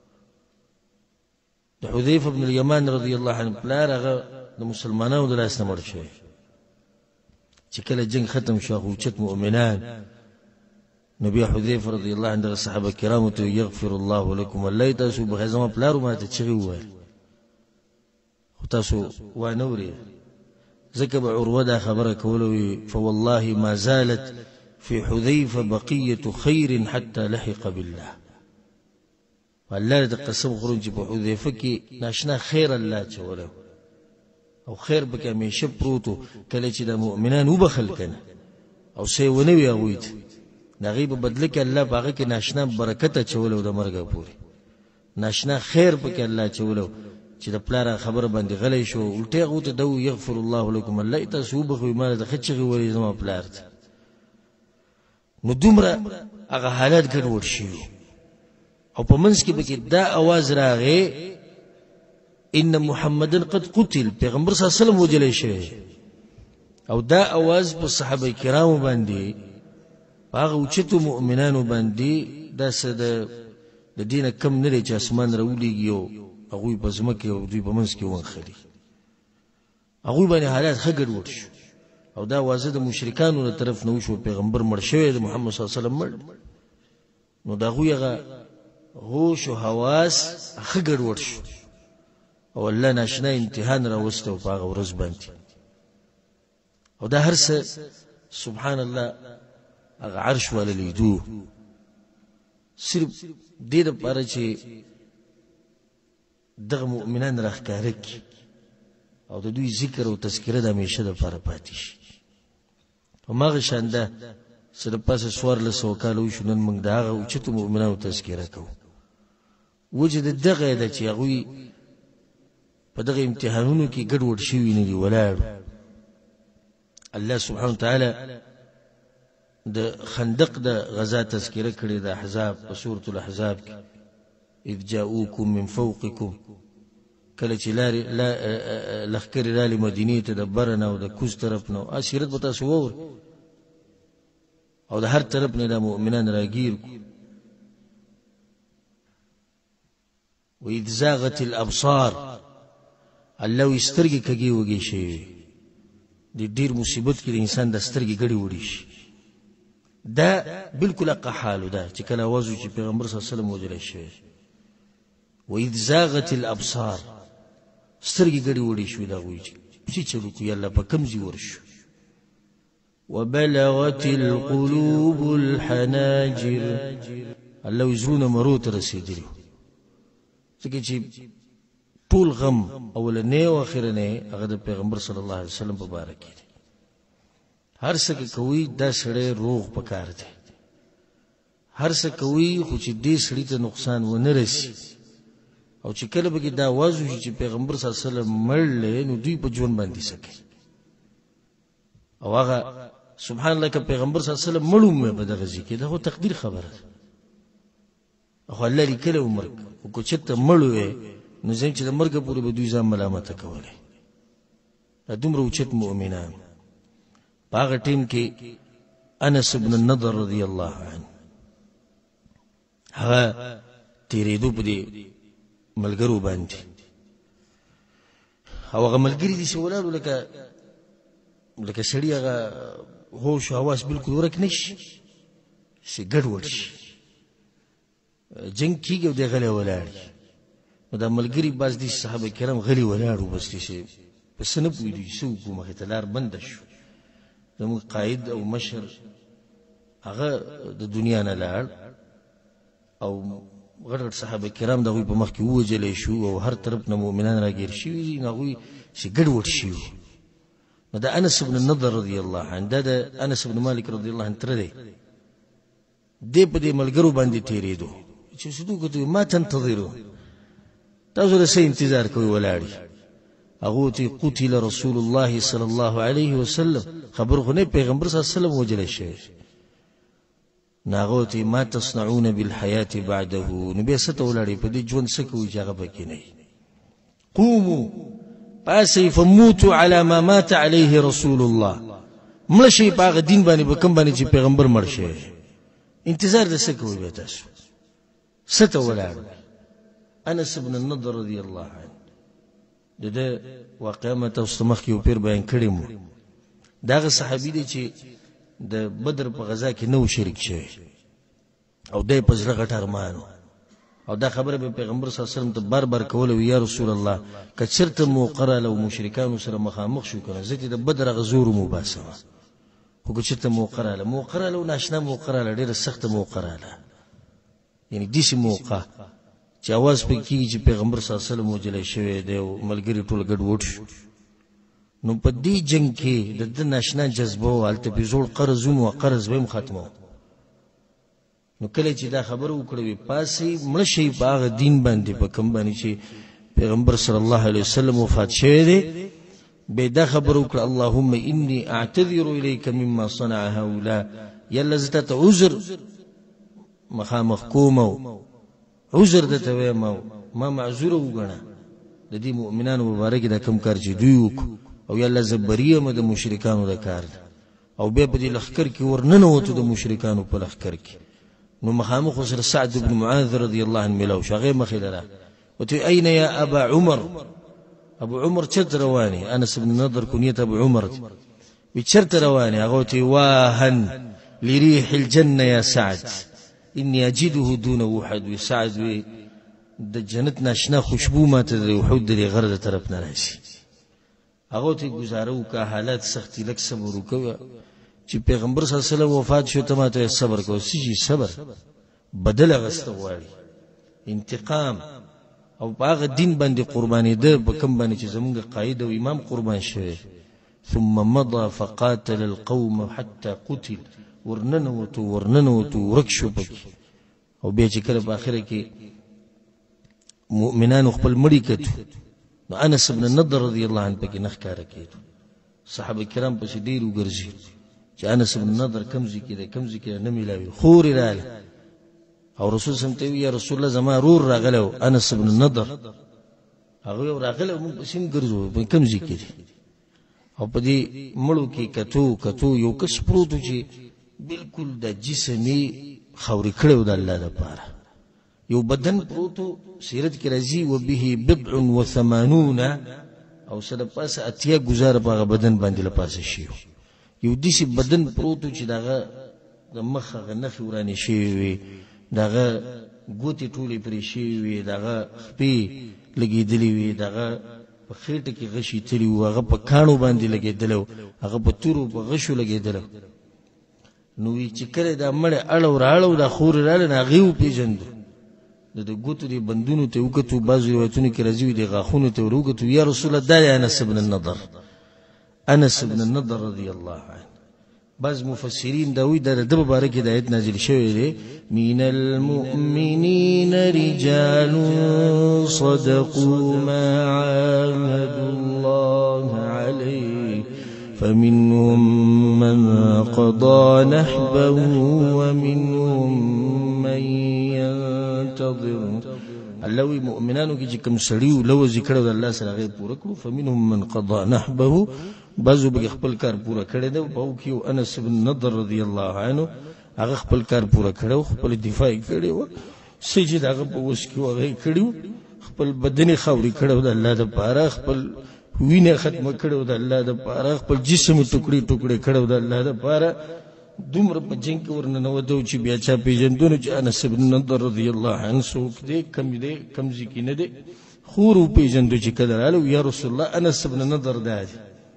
Speaker 1: د حذیفه ابن الیمان رضی الله عنه پلار هغه د مسلمانانو د لاس نه مړ شو چې کله جنگ ختم شو او چت مؤمنان نبی حذیفه رضی الله عنه صحابه کرامو ته یغفر الله لكم الله تاسو به زما پلارو ماته چغي وایي خو تاسو و نوري ذکر عروه دا خبره کوله فوالله ما زالت في حذيفه بقيه خير حتى لحق بالله والله د قسم غرون چې په حذیفه کې ناشنا خیر الله چوله او خیر به کې همیشه پروتو کله چې د مؤمنان وبخل کنه او سې ونوي اوید دغه په بدله کې الله باغه کې ناشنا برکت چوله د مرګ پوري ناشنا خیر په کې الله چوله چې د پلار خبر باندې غلې شو الټه غوته دو یغفر الله لكم الله تاسو بخوي مال د خچغي ولې زما پلار نو دومره هغه حالات ګډوډ شي او په منځ کې به دا आवाज راغی ان محمدن قد قتل پیغمبر صلی الله علیه وسلم وجلې شوی او دا आवाज په صحابه کرامو باندې هغه اوچتو مؤمنانو باندې دا سده د دینه کم نه لري چې اسمان راولېږي هغه په زمکه او دوی په منځ کې ونخلي هغه باندې حالات خګړ وډ شو او دا وازه د مشرکانو له طرف نه وشو پیغمبر مړ شوی د محمد صلی الله علیه وسلم مړ نو دا هغه هوش او حواس خګړ وډ شو او الله ناشنا امتحان را وستو په هغه ورځ باندې او دا هرڅه سبحان الله هغه عرش وللیدو صرف دې لپاره چې دغه مؤمنان راخکارک او د دوی ذکر او تذکره د همیشه د لپاره پاتې شي او ماغه شانده سره پاسه سوار له سوکالو شنن موږ دغه او چې مؤمنانو تذکره کوو وجد دغه د چې هغه په دغه امتحانونو کې ګډوډ شي نه دی ولاړ الله سبحانه وتعالى د خندق د غزا تذکره کړی د احزاب په سورۃ الاحزاب کې اذ جاءوكم من فوقكم کله چې لا لخر را مدینه ته د برنه او د کوز طرف نو اسیرت به تاسو وور او د هر طرف نه د مؤمنان راګیر و اذ زاغت الابصار الله استرګي کږي وږي شي د ډیر مصیبت کې انسان د سترګي غړي وړي شي دا بالکل حالو دا چې کله وازو چې پیغمبر صلی الله علیه وسلم وجل شي و اذ زاغت الابصار سترګي غړي وړي شو دا وایي چې چلو کو یاله په کمزي ورشو وبلغت القلوب الحناجر الله وزرونه مروت رسیدلی څنګه چې طول غم اولنې او اخرنې هغه د پیغمبر صلی الله علیه وسلم په باره کې هر څه کوي دا سړی روغ پکار دی هر څه کوي خو چې دې سړی ته نقصان ونه رسي او چې کله به دا وازو چې پیغمبر صلی الله علیه وسلم مړ نو دوی په ژوند باندې سکه او هغه سبحان الله که پیغمبر صلی الله علیه وسلم مړو به دغه ځکه دا هو تقدیر خبره خو الله لیکله عمر او کو چې ته مړو نو زين چې د مرګ پورې به دوی ځان ملامت کوله دا دومره اوچت مؤمنان باغ ټیم کې انس بن النضر رضی الله عنه هغه تیرېدو په دې ملګرو باندې هغه ملګری دي چې ولاړو لکه سړی هغه هوش حواس بالکل ورک نشي شي ګډوډ شي جنگ کیږي د غلې ولاړ نو دا ملګری باز دي صحابه کرام غلي ولاړو بس شي پس نه پوي شو کومه تلار بند شو زموږ قائد او مشر هغه د دنیا نه لاړ او غړ صحابه کرام دغه په مخ کې وجلې شو او هر طرف نه مؤمنان راګیر شي نو شي ګډوډ شي دا انس بن النضر رضی الله عنه دا انس بن مالک رضی الله عنه تر دې په دې ملګرو باندې تیرېدو چې څه دوی ما تنتظرو تاسو له انتظار کوي ولاړی هغه ته قتل رسول الله صلی الله علیه وسلم خبر خو نه پیغمبر صلی الله علیه وسلم وجل شي ناغوتی ما تصنعون بالحیاة بعده نبی ست ولاړی په دې ژوند سکو چې هغه پکې نه قوموا پاسې فموتوا على ما مات عليه رسول الله ملشي باغ دین باندې بکم باندې چې پیغمبر مړ شي انتظار د سکو به تاسو ست ولاړ انس بن النضر رضی الله عنه دغه واقعیت او سمخ یو پیر بیان کړی مو داغه صحابي دی چې د بدر په غزا کې نو شریک شوی او د پزړه غټ ارمانو او دا خبره به پیغمبر صلی الله علیه وسلم ته بار بار کوله یا رسول الله کچرته موقره لو مشرکان سره مخامخ شو کنه زته د بدر غزور مو باسه خو کچرته موقره لو ناشنا موقره ډیره سخت موقره یعنی دیسی موقع چې आवाज پکې چې پیغمبر صلی الله علیه وسلم وجلې شوی دی او ملګری ټول ګډ وډ شو نو په دې جنگ کې د ناشنا جذبه او الته په زوړ قرض او قرض به ختمو نو کله چې دا خبر وکړې پاسې مړ شي باغ دین باندې په کوم باندې چې پیغمبر صلی الله علیه وسلم وفات شوی دی به دا خبر وکړه اللهم انی اعتذر الیک مما صنع هؤلاء یلا زت عذر مخامخ کومو عذر دته ویمو ما معذور وګڼه د دې مؤمنانو مبارک دا کوم کار چې دوی وک او یلا زبریه مده مشرکانو دا کار او به په دې لخر کې ورننه وته د مشرکانو په لخر کې نو مخامخ سره سعد بن معاذ رضی الله عنه ملو شغه مخیلره وتي اين يا ابا عمر ابو عمر چت رواني انس بن نضر كنيت ابو عمر بچرت رواني اغوتي واهن لريح الجنه يا سعد اني اجده دون وحد وسعد د جنت ناشنا خوشبو ماته د وحود د غرض طرف نه راشي اغوتي گزارو کا حالات سختي لک صبر وکوا چې پیغمبر صلی الله علیه وسلم وفات شو ته ماته صبر کو سي صبر بدل غستوالي انتقام او باغ دین باندې قرباني ده په کوم باندې چې زمونږ قائد او امام قربان شوی ثم مضى فقاتل القوم حتى قتل ورننوتو ورکشو پکې او بیا چې کله په اخره کې مؤمنان خپل مړی کړو نو انس بن النضر رضی الله عنه پکې نخ کار کړو صحابه کرام په ډیر وګرځي چې انس بن النضر کمزې کې نه ملاوي خور رااله او رسول صلی الله علیه وسلم یا رسول الله زما رور راغلو انس بن النضر هغه راغلو موږ سیم ګرځو په کوم ذکر او په دې مړو کې کتو یو کس پروت چې بالکل د جسمي خوري کړو د الله لپاره یو بدن پروت سیرت کې راځي و به بضع و 80 او سره پاس اتیا گزار په بدن باندې لپاسه شي یو دسی بدن پروت چې دغه د مخ غنخ ورانه شي دغه ګوتی ټولی پرې شي وي دغه خپې لګېدلې وي دغه په خېټه کې غشي تلی و هغه په کانو باندې لګېدلو هغه په تورو په غشو لګېدلو نو چې کله دا مړ اړو راړو دا خور راړل نه غيو پیژند د ګوتو دی بندونو ته وکړو بعض روایتونو کې راځي دی غاخونو ته وروګو یا رسول الله د انس بن النضر رضی الله عنه بعض مفسرین دا وی د مبارک د آیت نازل شوی دی من المؤمنین رجال صدقوا ما عاهدوا الله علیه فمنهم من قضى نحبه ومنهم من ينتظر اللوی مؤمنانو کې چې کوم سړیو لو ذکر د الله سره غي پوره کړو فمنهم من قضى نحبه بعضو به خپل کار پوره کړی دی او کې انس بن نضر رضی الله عنه هغه خپل کار پوره کړو خپل دفاع کړی و سجد هغه په وس کې وغه کړیو خپل بدن خوري کړو د الله د پاره خپل وینه ختمه کړو د الله د پاره خپل جسم ټوکړي کړو د الله د پاره دومره په جنگ کې ورننه ودو چې بیا چا پیژندونو چې انس بن نضر رضی الله عنه څوک دی کم ځکه نه دی خور پیژندو چې کله رااله یا رسول الله انس بن نضر دی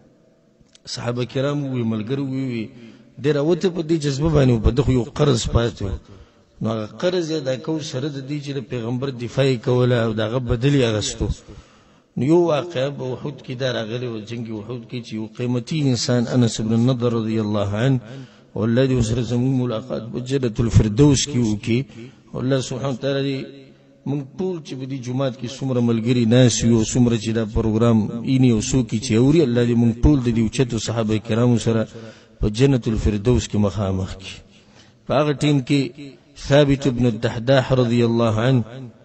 Speaker 1: صحابه کرام وی ملګرو وی دراوته په دې جذبه باندې په دغه یو قرض پاتې نو قرض دا کو سره د دې چې پیغمبر دفاع کوله او دغه بدلی اغستو نو یو واقع په وحود کې دا راغلی او جنگ وحود کې چې یو قیمتي انسان انس بن النضر رضی الله عنه والذي وسر زمون ملاقات بجنة الفردوس کې وکي الله سبحانه وتعالى من ټول چې په دې جمعات کې څومره ملګری ناس یو څومره چې دا پروګرام اینی او سو کې چې اوري الله دې من ټول د دې چتو صحابه کرامو سره په جنة الفردوس کې مخامخ کی په هغه ټیم کې ثابت بن الدحداح رضی الله عنه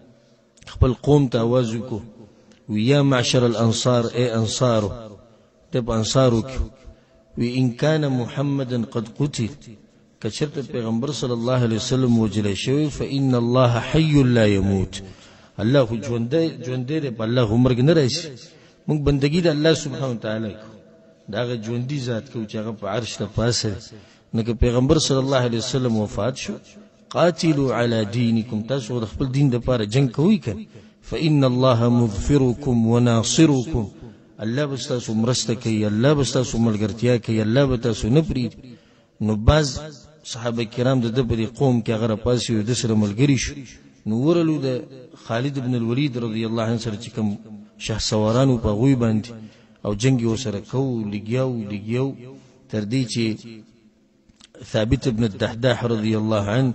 Speaker 1: خپل قوم ته आवाज وکړو ويا معشر الانصار اي انصارو تب انصارو وان كان محمدا قد قتل کچرته پیغمبر صلی الله علیه وسلم وجل شوی فان الله حي لا يموت الله ژوند دی په الله مرګ نه راشي موږ بندگی د الله سبحانه وتعالى داغه ژوندۍ ذات کو چې هغه په عرش ته پاسه نو پیغمبر صلی الله علیه وسلم وفات شو قاتلوا على دينكم تاسو د خپل دین لپاره جنگ کوئ کنه فإن الله مغفركم وناصركم الله بستاسو مرسته کوي الله بستاسو ملګرتیا کوي الله بتاسو نه پری نو باز صحابه کرام د دې قوم کې هغه پاسې د سره ملګری شو نو ورلو د خالد ابن الولید رضی الله عنه سره چې کوم شهسوارانو په غوی باندې او جنگ یې وسره کو لګیاو تر دې چې ثابت ابن الدحداح رضی الله عنه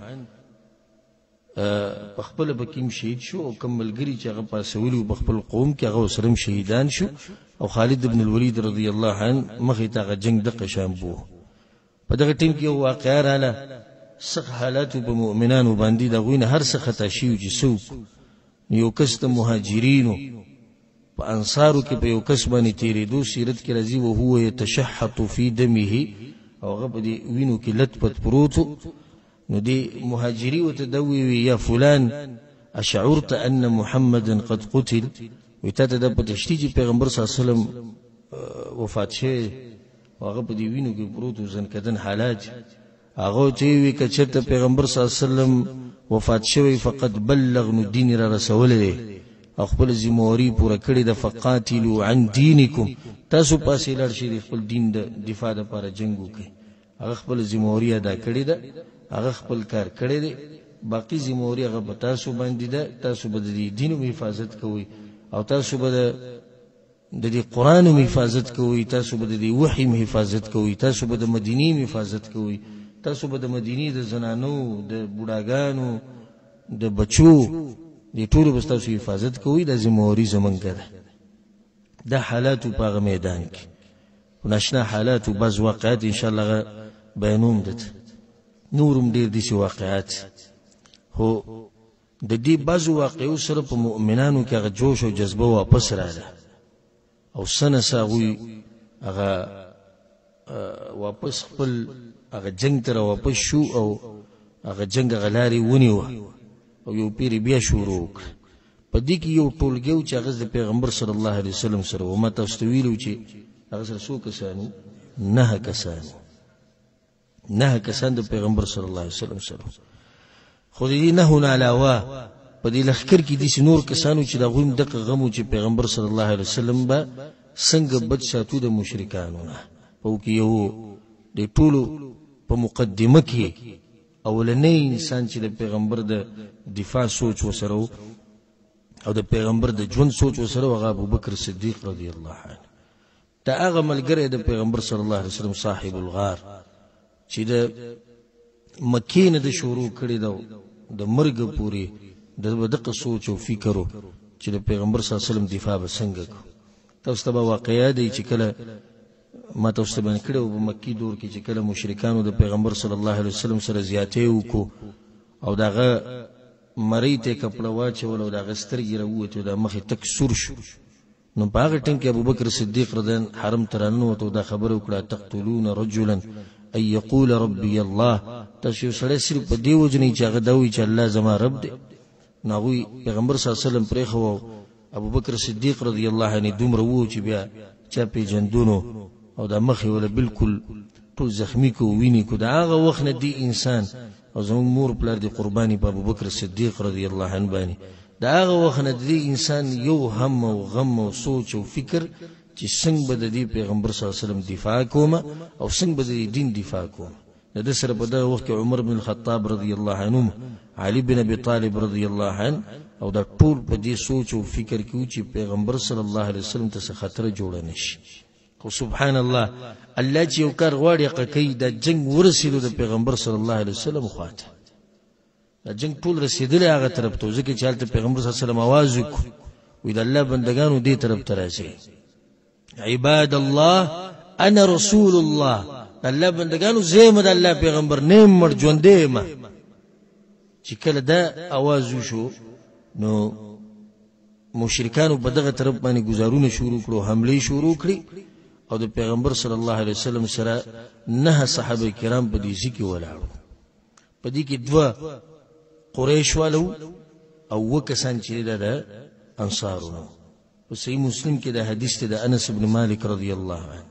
Speaker 1: په خپل بکیم شهید شو او کوم ملګری چې هغه پاسولي په خپل قوم کې هغه سره شهیدان شو او خالد ابن الولید رضی الله عنه مخې ته جنگ د قشام بو په دغه ټیم کې یو واقعه رااله سخت حالات په مؤمنانو باندې د غوینه هر څه خطا شي چې څوک یو کس د مهاجرینو په انصارو کې په یو کس باندې تیرېدو سیرت کې راځي او هو يتشحط في دمه او هغه په دې وینو کې لت پت پروتو نو دی مهاجری وتدوي يا فلان اشعرت ان محمدا قد قتل وتتد بتشتيجي پیغمبر صلی الله علیه وسلم وفات شه هغه په دې وینو کې پروتو ځن کدن حالات هغه چې وی کچته پیغمبر صلی الله علیه وسلم وفات شوی فقط بلغ نو دین را رسول دی خپل ذمہواری پوره کړی د فقاتلوا عن دینکم تاسو پاسې لړ شي خپل دین د دفاع لپاره جنگ وکړي هغه خپل ذمہواری ادا کړی ده هغه خپل کار کړی دی باقی ذمہواری هغه په تاسو باندې ده تاسو به د دین حفاظت کوئ او تاسو به د دې قران حفاظت کوئ تاسو به د وحی حفاظت کوئ تاسو به د مدینی حفاظت کوئ تاسو به د مدینی د زنانو د بوډاګانو د بچو دې ټول به تاسو حفاظت کوئ د ذمہواری زمونږ ده د حالات په میدان کې ونشنا حالات او بعض واقعات ان شاء الله بیانوم دته نورم ډیر دي واقعات هو د دې بعض واقعو سره په مؤمنانو کې هغه جوش او جذبه واپس رااله او سنه ساوي هغه واپس خپل هغه جنگ تر واپس شو او هغه جنگ غلاري ونیو او یو پیر بیا شروع په دې کې یو ټولګیو چې هغه د پیغمبر صلی الله علیه وسلم سره و ماته استویلو چې هغه سره څو کسانو نه کسان د پیغمبر صلی الله علیه وسلم سره خو دې نه علاوه په دې لخر کې د نور کسانو چې د غویم دغه غمو چې پیغمبر صلی الله علیه وسلم به څنګه بد ساتو د مشرکانو نه او کې یو د ټولو په مقدمه کې اولنې انسان چې د پیغمبر د دفاع سوچ وسره او د پیغمبر د ژوند سوچ وسره هغه ابوبکر صدیق رضی الله عنه دا هغه ملګری د پیغمبر صلی الله علیه وسلم صاحب الغار چې د مکې نه د شروع کړی د مرګ پورې د دغه سوچ او فکر چې د پیغمبر صلی الله علیه وسلم دفاع به څنګه کو تاسو ته واقعیا دی چې کله ما تاسو ته باندې کړو په مکی دور کې چې کله مشرکانو د پیغمبر صلی الله علیه وسلم سره زیاتې وکړو او داغه مری ته کپړه واچول او داغه سترګې راوته د مخې تک سور شو نو په هغه ټیم کې ابوبکر صدیق رضی الله عنه حرم ترانو ته دا خبره وکړه تقتلون رجلا اي يقول ربي الله تاسو سره صرف په دی وجنی چې هغه دوی چې الله زما رب دی نو پیغمبر صلی الله علیه وسلم پرې خو ابوبکر صدیق رضی الله عنه دومره وو چې بیا چا پیجندونو او دا مخې ولا بالکل ټول زخمی کو ویني کو دا هغه وخت نه دی انسان او زموږ مور پلار دی قرباني په ابوبکر صدیق رضی الله عنه باندې دا هغه وخت نه دی انسان یو هم او غم او سوچ او فکر چې څنګه به د پیغمبر صلی الله علیه وسلم دفاع کوم او څنګه به د دین دفاع کوم د سره په دغه وخت عمر بن الخطاب رضی الله عنه علي بن ابي طالب رضی الله عنه او دا ټول په دې سوچ او فکر کې چې پیغمبر صلی الله علیه وسلم ته خطر جوړ نشي خو سبحان الله الله چې یو کار غواړي قکی د جنگ ورسېدو د پیغمبر صلی الله علیه وسلم خواته د جنگ ټول رسیدل هغه طرف ته ځکه چې حالت پیغمبر صلی الله علیه وسلم आवाज وکړ وې د الله بندگانو دې طرف ته راځي عباد الله انا رسول الله الله بندگانو زموږ د الله پیغمبر نیم مر ژوندې ما چې کله دا आवाज وشو نو مشرکانو په دغه طرف باندې گزارونه شروع کړو حمله شروع کړې او د پیغمبر صلی الله علیه وسلم سره نه صحابه کرام په دې ځکه ولاړو په دې کې دوه قریش والو او وکسان چې د انصارونو په صحیح مسلم کې د حدیث ته د انس بن مالک رضی الله عنه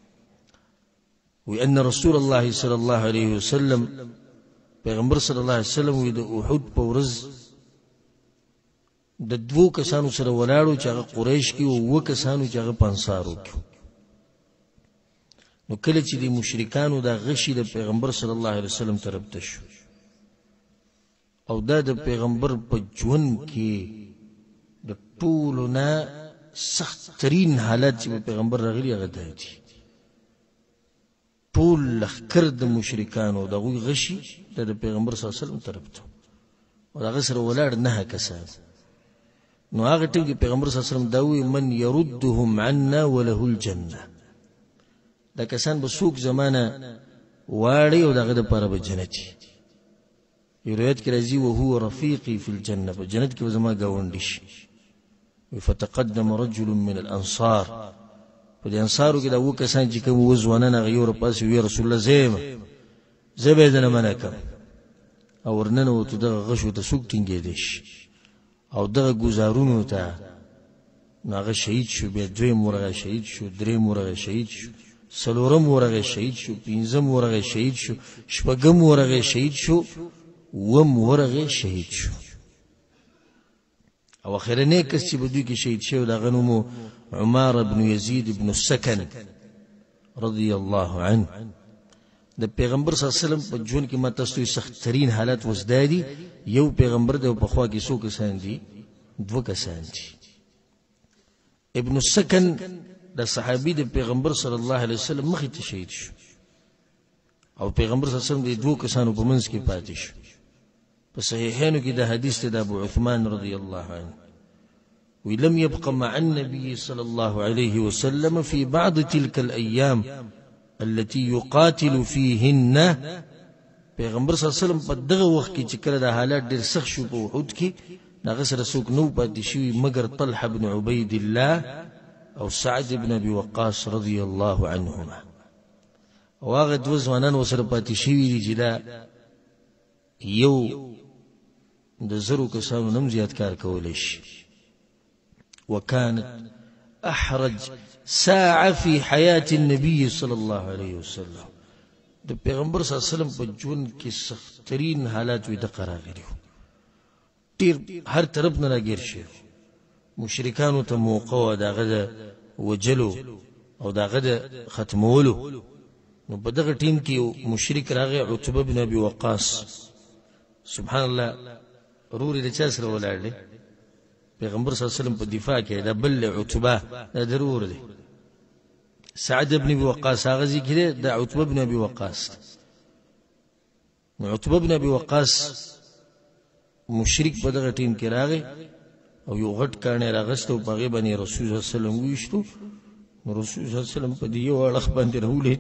Speaker 1: وان رسول الله صلی الله علیه وسلم پیغمبر صلی الله علیه وسلم د احد په ورځ د دوه کسانو سره ولاړو چې هغه قریش کې او وکسانو چې هغه انصارو کې نو کله چې د مشرکانو د غشي د پیغمبر صلی الله علیه وسلم طرف ته شو او دا د پیغمبر په ژوند کې د ټولو نه سخت ترین حالات چې پیغمبر راغلی هغه دی ټول لخر د مشرکانو د غوی غشي د پیغمبر صلی الله علیه وسلم طرف ته او هغه سره ولاړ نه کسان نو هغه ټیم کې پیغمبر صلی الله علیه وسلم دا وی من يردهم عنا وله الجنه دا کسان به څوک زمانہ واړی او دغه لپاره به جنتی یو روایت کې راځي او هو رفیقي فی الجنه په جنت کې زما گاونډی شي فتقدم رجل من الانصار په دې انصارو کې دا و کسان چې کوم وزونه غیر پاس وی رسول الله زبې دنه منکم او ورننه وته دغه غشو ته څوک ټینګې دیش او دغه گزارونو ته ناغه شهید شو بیا دوی مرغه شهید شو درې مرغه شهید شو سلورم مرغه شهید شو پنځم مرغه شهید شو شپږم مرغه شهید شو و مرغه شهید شو او اخرنه کس چې بدوی کې شهید شو دا غنمو عمار بن يزيد بن السكن رضی الله عنه د پیغمبر صلی الله علیه وسلم په ژوند کې ماته سخت ترین حالات وزدادي یو پیغمبر د په خوا کې څو کسان دي دوه کسان دي ابن السكن د صحابي د پیغمبر صلی الله علیه وسلم مخې ته شهید شو او پیغمبر صلی الله علیه وسلم د دوه کسانو په منځ کې پاتې شو په صحیحینو کې د حدیث د ابو عثمان رضی الله عنه ولم يبق مع النبي صلى الله عليه وسلم في بعض تلك الأيام التي يقاتل فيهن پیغمبر صلی الله علیه وسلم په دغه وخت کې چې کله د حالات ډېر سخت شو په وحود کې هغه سره څوک نو پاتې شوی مگر طلحه بن عبید الله او سعد بن ابي وقاص رضی الله عنهما او هغه دوه ځوانان وسره پاتې شوی دي چې دا یو د زرو کسانو نم زیات کار کولای شي وكانت احرج ساعه في حياه النبي صلى الله عليه وسلم د پیغمبر صلی الله علیه وسلم په ژوند کې سخترین حالات وي د قراغلیو ډیر هر طرف نه راګیر شي مشرکانو ته موقع دغه وجلو او دغه ختمولو نو په دغه ټیم کې مشرک راغی عتبه بن ابي وقاص سبحان الله روري د چا سره ولاړ دی پیغمبر صلی الله علیه وسلم په دفاع کې دا بل عتبه دا ضرور دی سعد بن ابي وقاص هغه ذکر د عتبه بن ابي وقاص عتبه بن ابي وقاص مشرک په دغه ټیم کې راغی او یو غټ کانه راغستو په غیبه باندې رسول الله صلی الله علیه وسلم ویشتو رسول الله صلی الله علیه وسلم په دې یو اړخ باندې راولې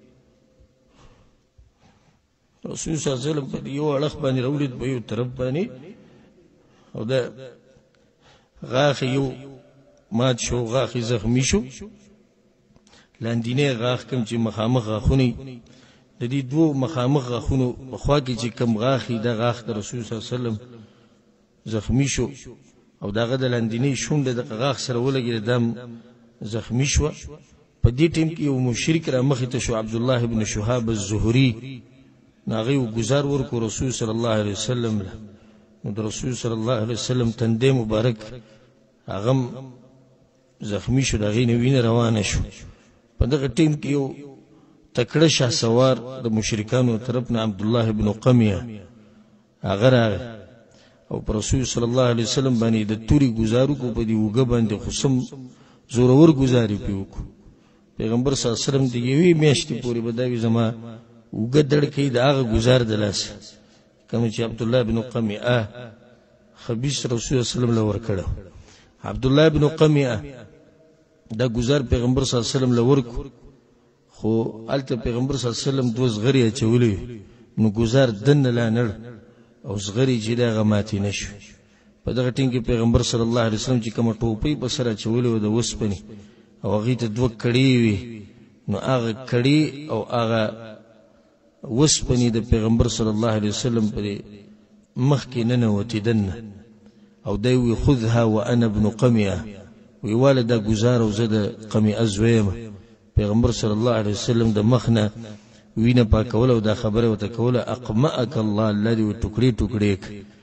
Speaker 1: رسول الله صلی الله علیه وسلم په دې یو اړخ باندې راولې په یو طرف باندې او دا غاخ یو مات شو غاخ زخمی شو لاندینه غاخ کم چې مخامخ غاخونی د دې دوه مخامخ غاخونو په خوا کې چې کم غاخي د غاخ د رسول صلی الله علیه وسلم زخمی شو او داغه د لاندینه شونډه د غاخ سره ولګي دم زخمی شو په دې ټیم کې یو مشرک را مخې ته شو عبد الله ابن شهاب الزهري ناغي گزار ورکو رسول صلی الله علیه وسلم نو د رسول صلی الله علیه وسلم تندې مبارک هغه زخمی شو دغه نوینه روانه شو په دغه ټیم کې یو تکړه شاه سوار د مشرکانو طرف نه عبد الله ابن قمیه هغه او پر رسول صلی الله علیه وسلم باندې د توري گزارو کو په دی وګ باندې خصم زورور گزاري پیو پیغمبر صلی الله علیه وسلم دی یوې میاشتې پورې بداوی زما وګ دړکې داغه گزار دلاس کوم چې عبد الله ابن قمیه خبيث رسول الله صلی الله علیه وسلم لور کړو عبد الله ابن قمیه دا گزار پیغمبر صلی الله علیه وسلم لور خو الته پیغمبر صلی الله علیه وسلم دوز غری چولې نو گزار دن لانر او زغری چې دا غماتې نشو په دغه ټینګ کې پیغمبر صلی الله علیه وسلم چې کوم ټوپۍ په سره چولې و د وسپنی او هغه ته دوه کړي وي نو هغه کړي او هغه وسپنی د پیغمبر صلی الله علیه وسلم پر مخ کې نه نوتی دن او دی وی خذها وانا ابن قمیه وی والد گزار او زده قمیه زویم پیغمبر صلی الله علیه وسلم د مخنه وینه پاکول او دا خبره وته کوله اقمأک الله الذي ټوکړي ټوکړي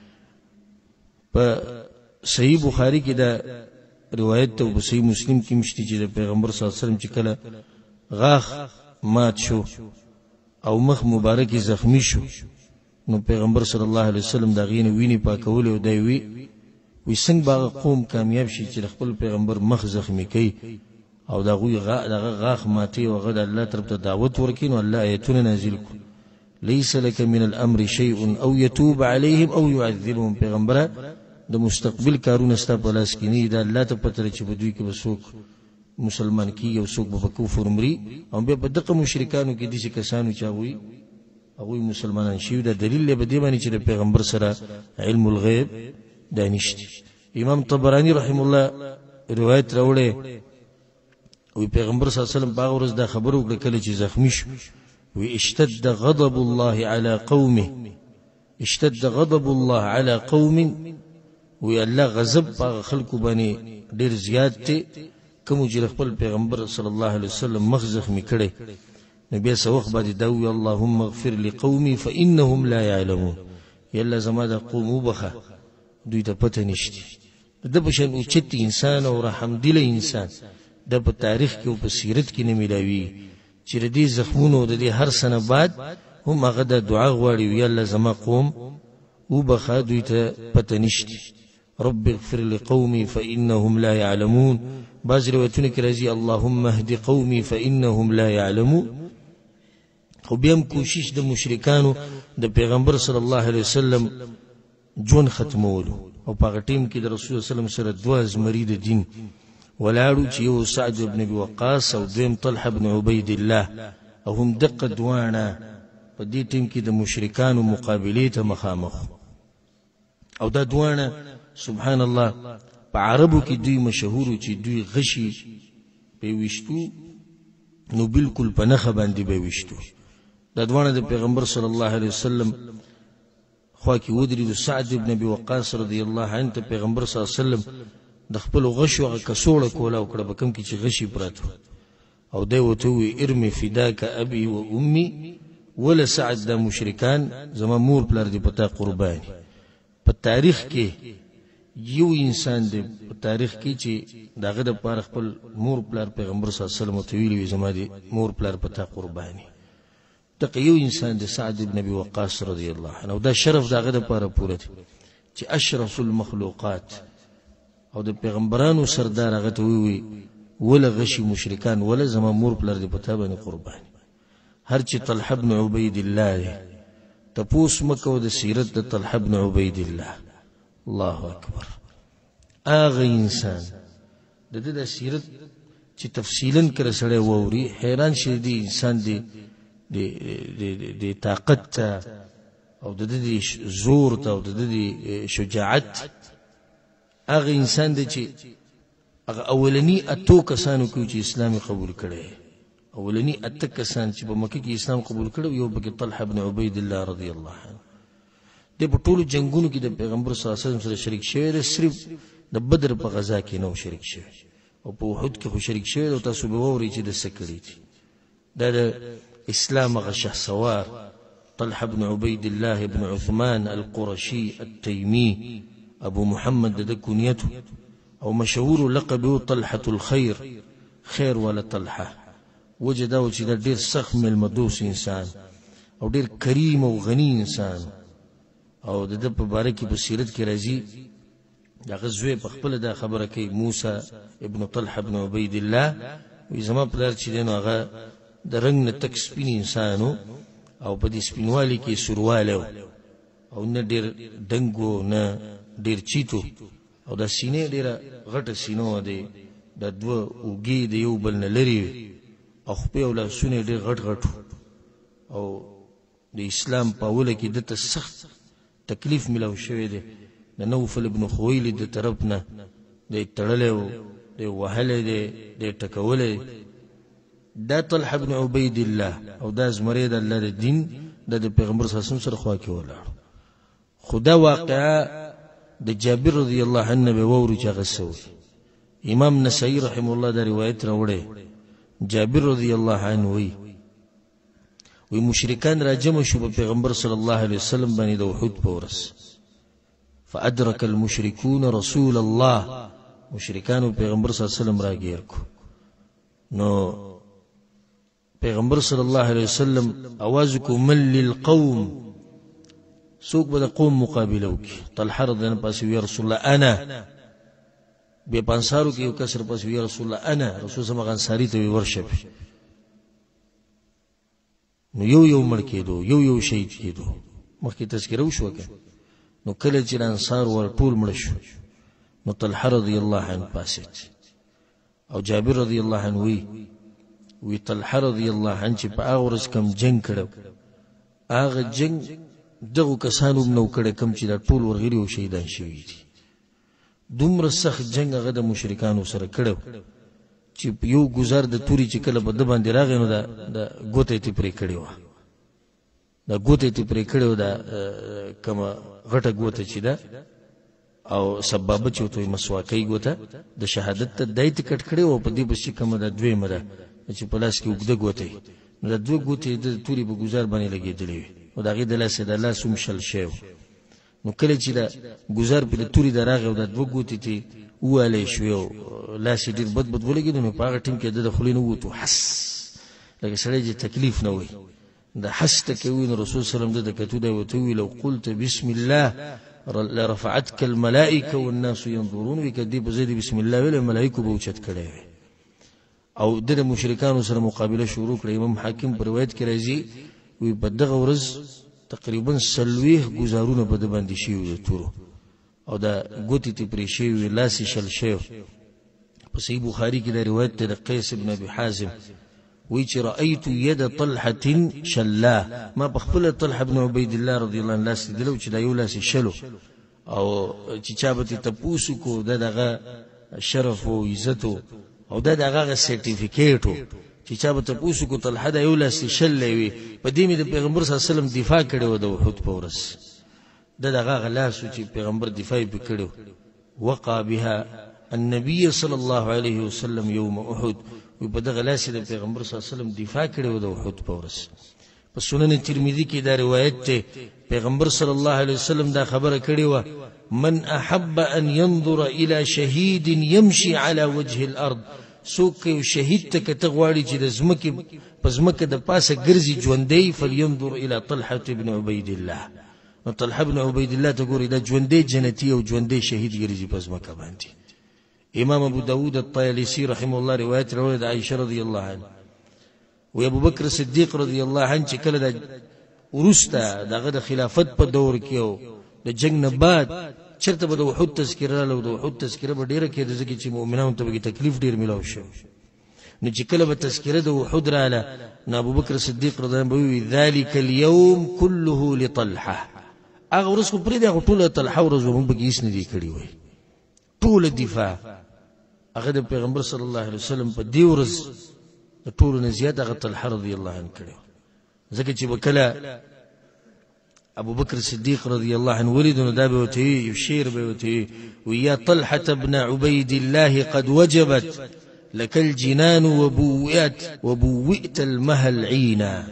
Speaker 1: په صحیح بخاری کې دا روایت ته په صحیح مسلم کې مشتي چې د پیغمبر صلی الله علیه وسلم چې کله غاخ مات شو او مخ مبارک زخمی شو نو پیغمبر صلی الله علیه وسلم دا غینه ویني پاکول او دی وی څنګه باغ قوم کامیاب شي چې خپل پیغمبر مخ زخمی کوي او دا غوی غاخ ماتي او غد الله طرف ته دعوت ورکین او الله آیتونه نازل کو ليس لك من الامر شيء او يتوب عليهم او يعذبهم. پیغمبر د مستقبل کارونه ستا په لاس کې نه دا الله ته پته چې بدوی کې وسوک مسلمان کی او څوک به کفر مري او به بدقه مشرکانو کې دي چې کسانو چاوي او مسلمانان شي دا دلیل به دی باندې چې پیغمبر سره علم الغیب دانشتي. امام طبرانی رحم الله روایت راوړي او پیغمبر صلی الله علیه وسلم باغ ورځ دا خبرو کړه کله چې زخمی شو وی اشتد غضب الله على قومه اشتد غضب الله على قوم وی الله غضب په خلکو باندې ډیر زیات دي کوم چې خپل پیغمبر صلی الله علیه وسلم مخ زخمی کړي نبی سوخ باندې دوی اللهم اغفر لقومي فانهم لا يعلمون یلا زما د قوم وبخه دوی ته پته نشته د بشن او چت انسان او رحم دل انسان د په تاریخ کې او په سیرت کې نه ملاوي چې ردی زخمونو د دې هر سنه بعد هم هغه د دعا غواړي یلا زما قوم وبخه دوی ته پته نشته رب اغفر لقومي فانهم لا يعلمون. بعض روایتونه کې راځي اللهم اهد قومي فانهم لا يعلمون. خو بیا کوشش د مشرکانو د پیغمبر صلی الله علیه وسلم جون ختمولو او په ټیم کې د رسول صلی الله علیه وسلم سره دوه زمری د دین ولاړو چې یو سعد ابن ابي وقاص او دویم طلحه ابن عبید الله او هم دقه دوانه په دې ټیم کې د مشرکانو مقابله ته مخامخ او دا دوانه سبحان الله په عربو کې دوی مشهور چې دوی غشي په وشتو نو بالکل په نخ باندې به وشتو. دا دوانه د پیغمبر صلی الله علیه وسلم خو کې ودري د سعد ابن ابي وقاص رضی الله عنه ته پیغمبر صلی الله علیه وسلم د خپل غشو کسوړه کوله او کړه بکم کې چې غشي پراته او دی وته وی ارمي فداك ابي و امي ولا سعد د مشرکان زما مور پلار دی پتا قرباني. په تاریخ کې یو انسان دی په تاریخ کې چې داغه د پاره خپل مور پلار پیغمبر صلی الله علیه وسلم ته ویلي زما دی مور پلار پتا قرباني. تقیو انسان د سعد ابن ابي وقاص رضی الله عنه او دا شرف داغه د پاره پوره چې اشرف المخلوقات او د پیغمبرانو سردار هغه ته وی ولا غشي مشرکان ولا زما مور پلار دی پتا باندې قرباني. هر چې طلحه ابن عبید الله تپوس مکو د سیرت د طلحه ابن عبید الله الله اکبر اغه انسان د سیرت چې تفصیلا کړه سره ووري حیران شي دی انسان دی د طاقت او د زور ته او د شجاعت هغه انسان دی چې هغه اولنی اتو کسانو کې چې اسلام قبول کړي اولنی اته کسان چې په مکه کې اسلام قبول کړي یو بګ طلحه ابن عبید الله رضی الله عنه د ټولو جنگونو کې د پیغمبر صلی الله علیه وسلم سره شریک شوی دی صرف د بدر په غزا کې نو شریک شوی او په احد کې خو شریک شوی او تاسو به ووري چې د سکړی دي د اسلام غشه سوار طلحه ابن عبید الله ابن عثمان القرشي التيمي ابو محمد د کنیته او مشهور لقب طلحه الخير خير ولا طلحه وجد او چې د ډیر سخت ملمدوس انسان او ډیر کریم او غنی انسان او د په باره کې په سیرت کې راځي دا غزوه په خپل د خبره کوي موسی ابن طلحه ابن عبید الله وي زما پلار چې دنو هغه د رنگ نه تک سپین انسانو او په دې سپینوالي کې سرواله او نه ډیر دنګو نه ډیر چیتو او د سینې ډیره غټه سینو دی د دوه اوګي د یو بل نه لري او خپل ول سونه ډیر غټ غټ او د اسلام په اوله کې د سخت تکلیف ملو شوی دی د نوفل ابن خویلد د طرفنا د تړلې د وهله د ټکولې د طلحه ابن عبید الله او د زمری د الله د دین د پیغمبر صلی الله علیه وسلم سره خوا کې ولاړ. خدا واقعا د جابر رضی الله عنه به ووري چې غسوي. امام نسائی رحم الله دا روایت راوړي جابر رضی الله عنه وی مشرکان را جمع شو په پیغمبر صلی الله علیه وسلم باندې د احد په ورځ فادرك المشركون رسول الله مشرکان پیغمبر صلی الله علیه وسلم راګیر کو نو پیغمبر صلی الله علیه وسلم आवाज کو مل للقوم څوک به د قوم مقابله وکړي. طلحه رضی الله عنه پس وی رسول الله انا، بیا پانسارو کې یو کسر پس وی رسول الله انا، رسول الله انصاری ته ورشه نو یو مړ کېدو، یو شهید کېدو. مخکې تذکره وشو که نو کله چې انصار ور ټول مړ شو نو طلحه رضی الله عنه پاسید او جابر رضی الله عنه وی طلحه رضی الله عنه چې په هغه ورځ کم جنگ کړو، هغه جنگ دغه کسانو نو کړه کم چې دا ټول ورغلي او شهیدان شوي دي. دومره سخت جنگ هغه د مشرکانو سره کړو چې یو گزار د توري چې کله په د باندې راغی نو د ګوتې ته پرې کړی و، د ګوتې ته پرې کړی و، د کومه غټه ګوته چې ده او سبابه چې وته مسواکۍ ګوته د شهادت ته دای ته کټ کړی و، په دې بس چې کومه د دویمه ده چې په لاس کې وګده ګوتې، نو د دوه ګوتې د توري په گزار باندې لګېدلې وي او د هغې د لاسه د لاس هم شل شوی و. نو کله چې د گزار په د توري د راغی او د دوه ګوتې ته ووالی شوی او لاس یې ډېر بد ولګېد، نو په هغه ټیم کې د خولې نه ووتو حس لکه سړی چې تکلیف نه وي د حس ته کوي. نو رسول صلی الله علیه وسلم د کتو دی ورته وویل لو قلت بسم الله لرفعتك الملائکه والناس ينظرون، وی که دې په ځای د بسم الله ویل ملایکو به اوچت کړی وي. او د مشرکانو سره مقابله شروع کړه. امام حاکم په روایت کې راځي وی په دغه ورځ تقریبا 40 گزارونه په د باندې شوي د تورو او د ګوتې ته پرې شوي، لاس یې شل شوی. په صحیح بخاري کې دا روایت دی د قیس بن ابي حازم وی چې رأيت يد طلحة شلا، ما په خپل طلحه بن عبید الله رضی الله عنه لاس لیدلو چې دا یو لاس شلو او چې چا به تپوسو کو دغه شرف او عزت او دغه سرټیفیکیټ چې چا به تپوسو کو طلحه دا یو لاس شل وي. په دې مې د پیغمبر صلی الله علیه وسلم دفاع کړې و د احد په ورځ، دغه غلاس چې پیغمبر دفاع یې کړو. وقع بها النبي صلی الله علیه وسلم یوم احد، په دغه لاس د پیغمبر صلی الله علیه وسلم دفاع کړې و د احد په ورځ. په سنن ترمذی کې دا روایت ته پیغمبر صلی الله علیه وسلم دا خبره کړې و من احب ان ينظر الى شهيد يمشي على وجه الارض، څوک یو شهید ته کته غواړي چې د زمکه په زمکه د پاسه ګرځي ژوندې، فلينظر الى طلحه بن عبید الله. نو طلحه بن عبید الله ته ګوري دا ژوندې جنتی او ژوندې شهید ګرځي په زمکه باندې. امام ابو داود الطیالسی رحمه الله روایت راوړي د عائشه رضی الله عنها او ابو بکر صدیق رضی الله عنه چې کله د ورسته دغه د خلافت په دور کې او د جنگ نه بعد چرته به د احد تذکره له د احد تذکره به ډیره کې د ځکه چې مؤمنانو ته به تکلیف ډیر ملو شو. نو چې کله به تذکره د احد رااله نو ابو بکر صدیق رضی الله عنه وی ذلك اليوم كله لطلحه، هغه ورځ خو پرې د ټوله طلحه ورځ هم به هیڅ نه دی کړی وای، ټول دفاع هغه د پیغمبر صلی الله علیه وسلم په دی ورځ د ټول نه زیات هغه طلحه رضی الله عنه کړو. ځکه چې وکړه ابو بکر صدیق رضی الله عنه ولید نو دا به وته یو شعر به وته ويا طلحه ابن عبید الله قد وجبت لك الجنان وبوئت المهل عينا،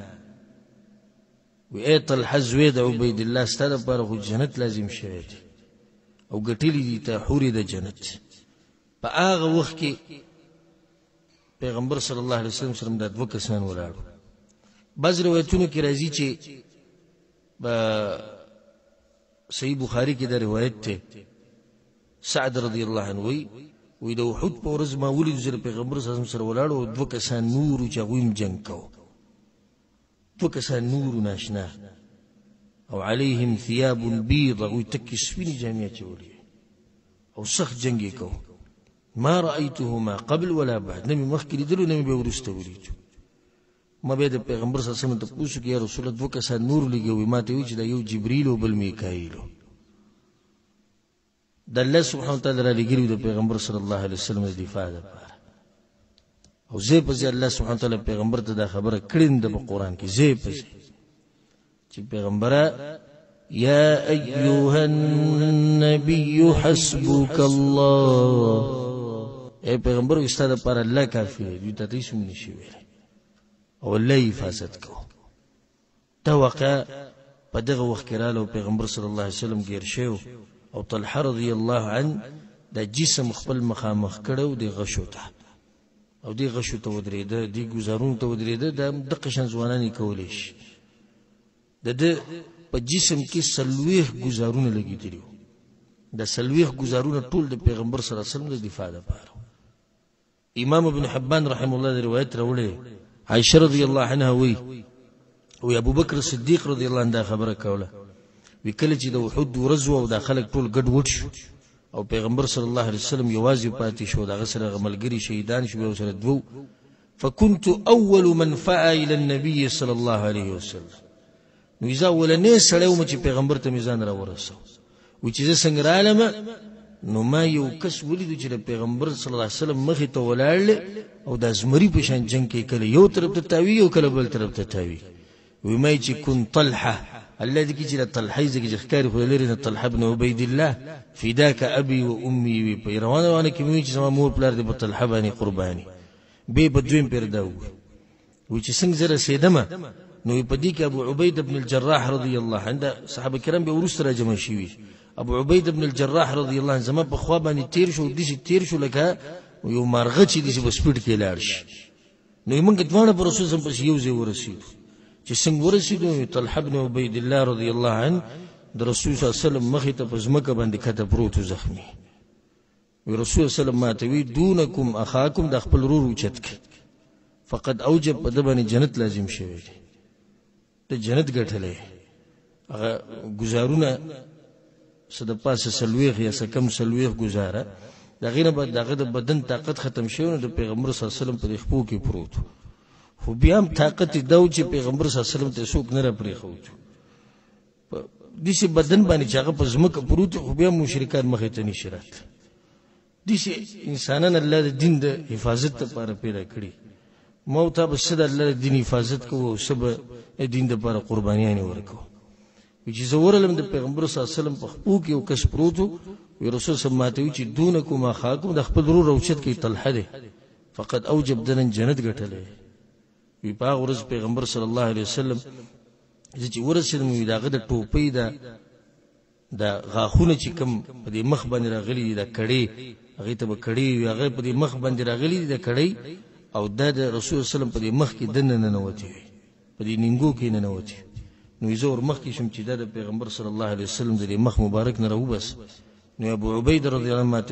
Speaker 1: وای طلحه زوید عبید الله ستاسو لپاره جنت لازم شوی او ګټلی دي ته حوري د جنت. په هغه وخت کې پیغمبر صلی الله علیه وسلم سره د دوه کسان ولاړو. بعض روایتونو کې راځي چې صحیح بخاری کې دا روایت ته سعد رضی الله عنه وی د احد په ورځ ما ولید چې پیغمبر صلی الله علیه وسلم سره ولاړو او دوه کسان نور چې غویم جنگ کو، دوه کسان نور ناشنا او عليهم ثياب بيض او تکسوینی جامعه چولې او سخت جنگي کو. ما رايتهما قبل ولا بعد، نبی مخکې لیدلو نبی به ورسته ولیدو. ما به د پیغمبر صلی الله علیه وسلم ته پوښتنه کوي یا رسول الله دوه کسان نور لګوي، ما ته وی چې دا یو جبرئیل او بل میکائیل د الله سبحانه وتعالى را لګیږي د پیغمبر صلی الله علیه وسلم د دفاع لپاره. او زه په الله سبحانه وتعالى پیغمبر ته دا خبره کړین د قرآن کې زه په چې پیغمبره یا ایها النبی حسبک الله، اے پیغمبر استاد پر الله کافی دی ته هیڅ نشي ویل او الله حفاظت کو. توقع په دغه وخت کې رااله پیغمبر صلی الله علیه وسلم ګیر شو او طلحه رضی الله عنه د جسم خپل مخامخ کړو د غشو ته او دی غشو ته ودرېده، دی گزارون ته ودرېده. د قشن ځوانانی کولې شي د په جسم کې سلويخ گزارونه لګیدلی دا سلويخ گزارونه ټول د پیغمبر صلی الله علیه وسلم د دفاع لپاره. امام ابن حبان رحم الله د روایت راوړي عائشه رضی الله عنها وی ابو بکر صدیق رضی الله عنه خبره کوله وکله چې د احد ورځ او د خلک ټول ګډ وډ شو او پیغمبر صلی الله علیه وسلم یوازې پاتې شو دغه سره ملګری شهیدان شو او سره دوه فكنت اول من فعل الى النبي صلى الله عليه وسلم نو اذا ولنه سړیو چې پیغمبر ته میزان را ورسو و چې څنګه رالم نو ما یو کس ولیدو چې پیغمبر صلی الله علیه وسلم مخې ته ولاړ او د زمری په شان جنگ کې کله یو طرف ته تاوی او کله بل طرف ته تاوی وی ما چې كن طلحه الذي كي طلحه زكي ذكر خليل طلحه بن عبيد الله فداك ابي وامي بيروانه وانا كيمي چې سما مور پلار دې طلحه باندې قرباني به بدویم پر داو و چې څنګه زره سیدمه نو په دې کې ابو عبيد بن الجراح رضی الله عنه صحابه کرام به ورسره راجمع شوي ابو عبيد بن الجراح رضی الله عنه زما په خوا باندې تیر شو دي تیر شو لکه یو مرغه چې دې په سپیډ کې لاړ شي نو موږ دوه پر رسول الله په یو ځای ورسېدو چې څنګه ورسېدو طلحه بن عبيد الله رضی الله عنه د رسول صلی الله علیه وسلم مخې ته په ځمکه باندې کته پروت زخمی وی رسول صلی الله علیه وسلم ماتوي دونکم اخاکم د خپل رور اوچت کی فقد اوجب په دبن جنت لازم شوی د جنت ګټلې هغه گزارونه صد پاسه سلويخ یا سکم سلويخ گزاره دغه بعد دغه د بدن طاقت ختم شوی نو د پیغمبر صلی الله علیه وسلم په خپو کې پروت خو بیا هم طاقت داو چې پیغمبر صلی الله علیه وسلم ته څوک نه را پرې خوت دې بدن باندې چې هغه په ځمکه پروت خو بیا مشرکان مخې ته نشي رات دي انسانان الله د دین د حفاظت لپاره پیدا کړی موت به صد الله د دین حفاظت کوو او سبا دین د لپاره قربانیان ورکو چې زورلم د پیغمبر صلی الله علیه وسلم په خپو کې او کس پروتو وی رسول صلی الله علیه وسلم چې دونکم اخاکم د خپل رور اوچت کې طلحه ده فقط اوجب دنن جنت ګټلې وی په ورځ پیغمبر صلی الله علیه وسلم چې ورسېدم داغه د ټوپۍ دا غاخونه چې کوم په دې مخ باندې راغلي دا کړي هغه ته به کړي هغه په دې مخ باندې راغلي دا کړي او د رسول صلی الله علیه وسلم په دې مخ کې دنه نه وتی په دې نینګو کې نه وتی نو زور مخ کې شم چې د پیغمبر صلی الله علیه وسلم د مخ مبارک نه راو بس نو ابو عبید رضی الله عنه ته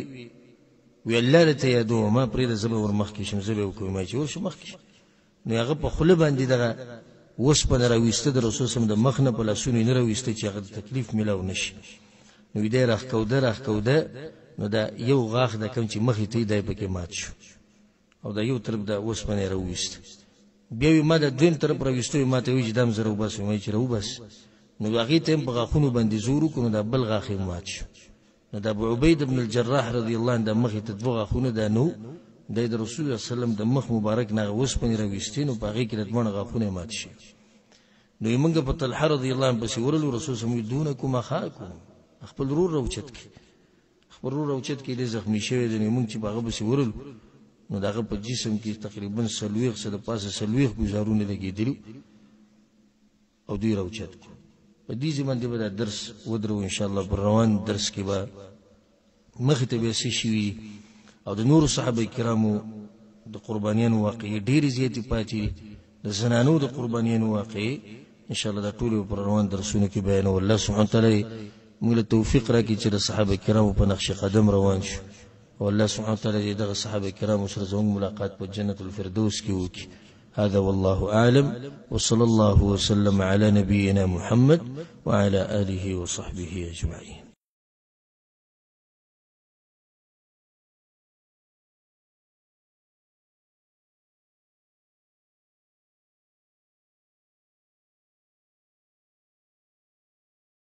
Speaker 1: وی الله ته یادو ما پرې د زبر ور مخ کې شم زبر کوم ما چې ورش مخ کې نو هغه په خله باندې دغه وس په راويسته د رسول صلی الله علیه وسلم د مخ نه په لاسونو نه راويسته چې هغه تکلیف ملاو نشي نو دې راخکوده نو دا یو غاخ د کوم چې مخې ته دی پکې مات شو او دا یو طرف دا وس په راويسته بیا ما د دویم طرف راويسته ما ته وی چې دم زره وبس مې چې وبس نو هغه ته په غاخونو باندې زورو کو نو دا بل غاخې مات شو نو دا ابو عبید بن الجراح رضی الله عنه د مخې ته دوه غاخونه دا نو د رسول الله صلی الله علیه وسلم د مخ مبارک نه وس په راويسته نو باغې کې د دوه غاخونه مات شي نو یمنګ په طلحه رضی الله عنه پسې ورلو رسول صلی الله علیه وسلم دونکم اخاکم خپل رور روچت کی خپل رور روچت کی د زخمی شوی د یمنګ چې باغ پسې ورلو نو داغه په جسم کې تقریبا سلويخ سره پاسه سلويخ گزارونه لګیدل او دوی روچت په دې ځمن دی به درس ودرو ان شاء الله پر روان درس کې به مخ ته به شي او د نور صحابه کرامو د قربانیانو واقعي ډېر زیاتې پاتې د زنانو د قربانیانو واقعي ان شاء الله دا ټول پر روان درسونه کې بیان او الله سبحانه تعالی موږ له توفیق راکړي چې د صحابه کرامو په نقش قدم روان شو او الله سبحانه وتعالى دغه صحابه کرامو سره زموږ ملاقات په جنت الفردوس کې وکړي. هذا والله اعلم وصلى الله وسلم على نبينا محمد وعلى اله وصحبه اجمعين.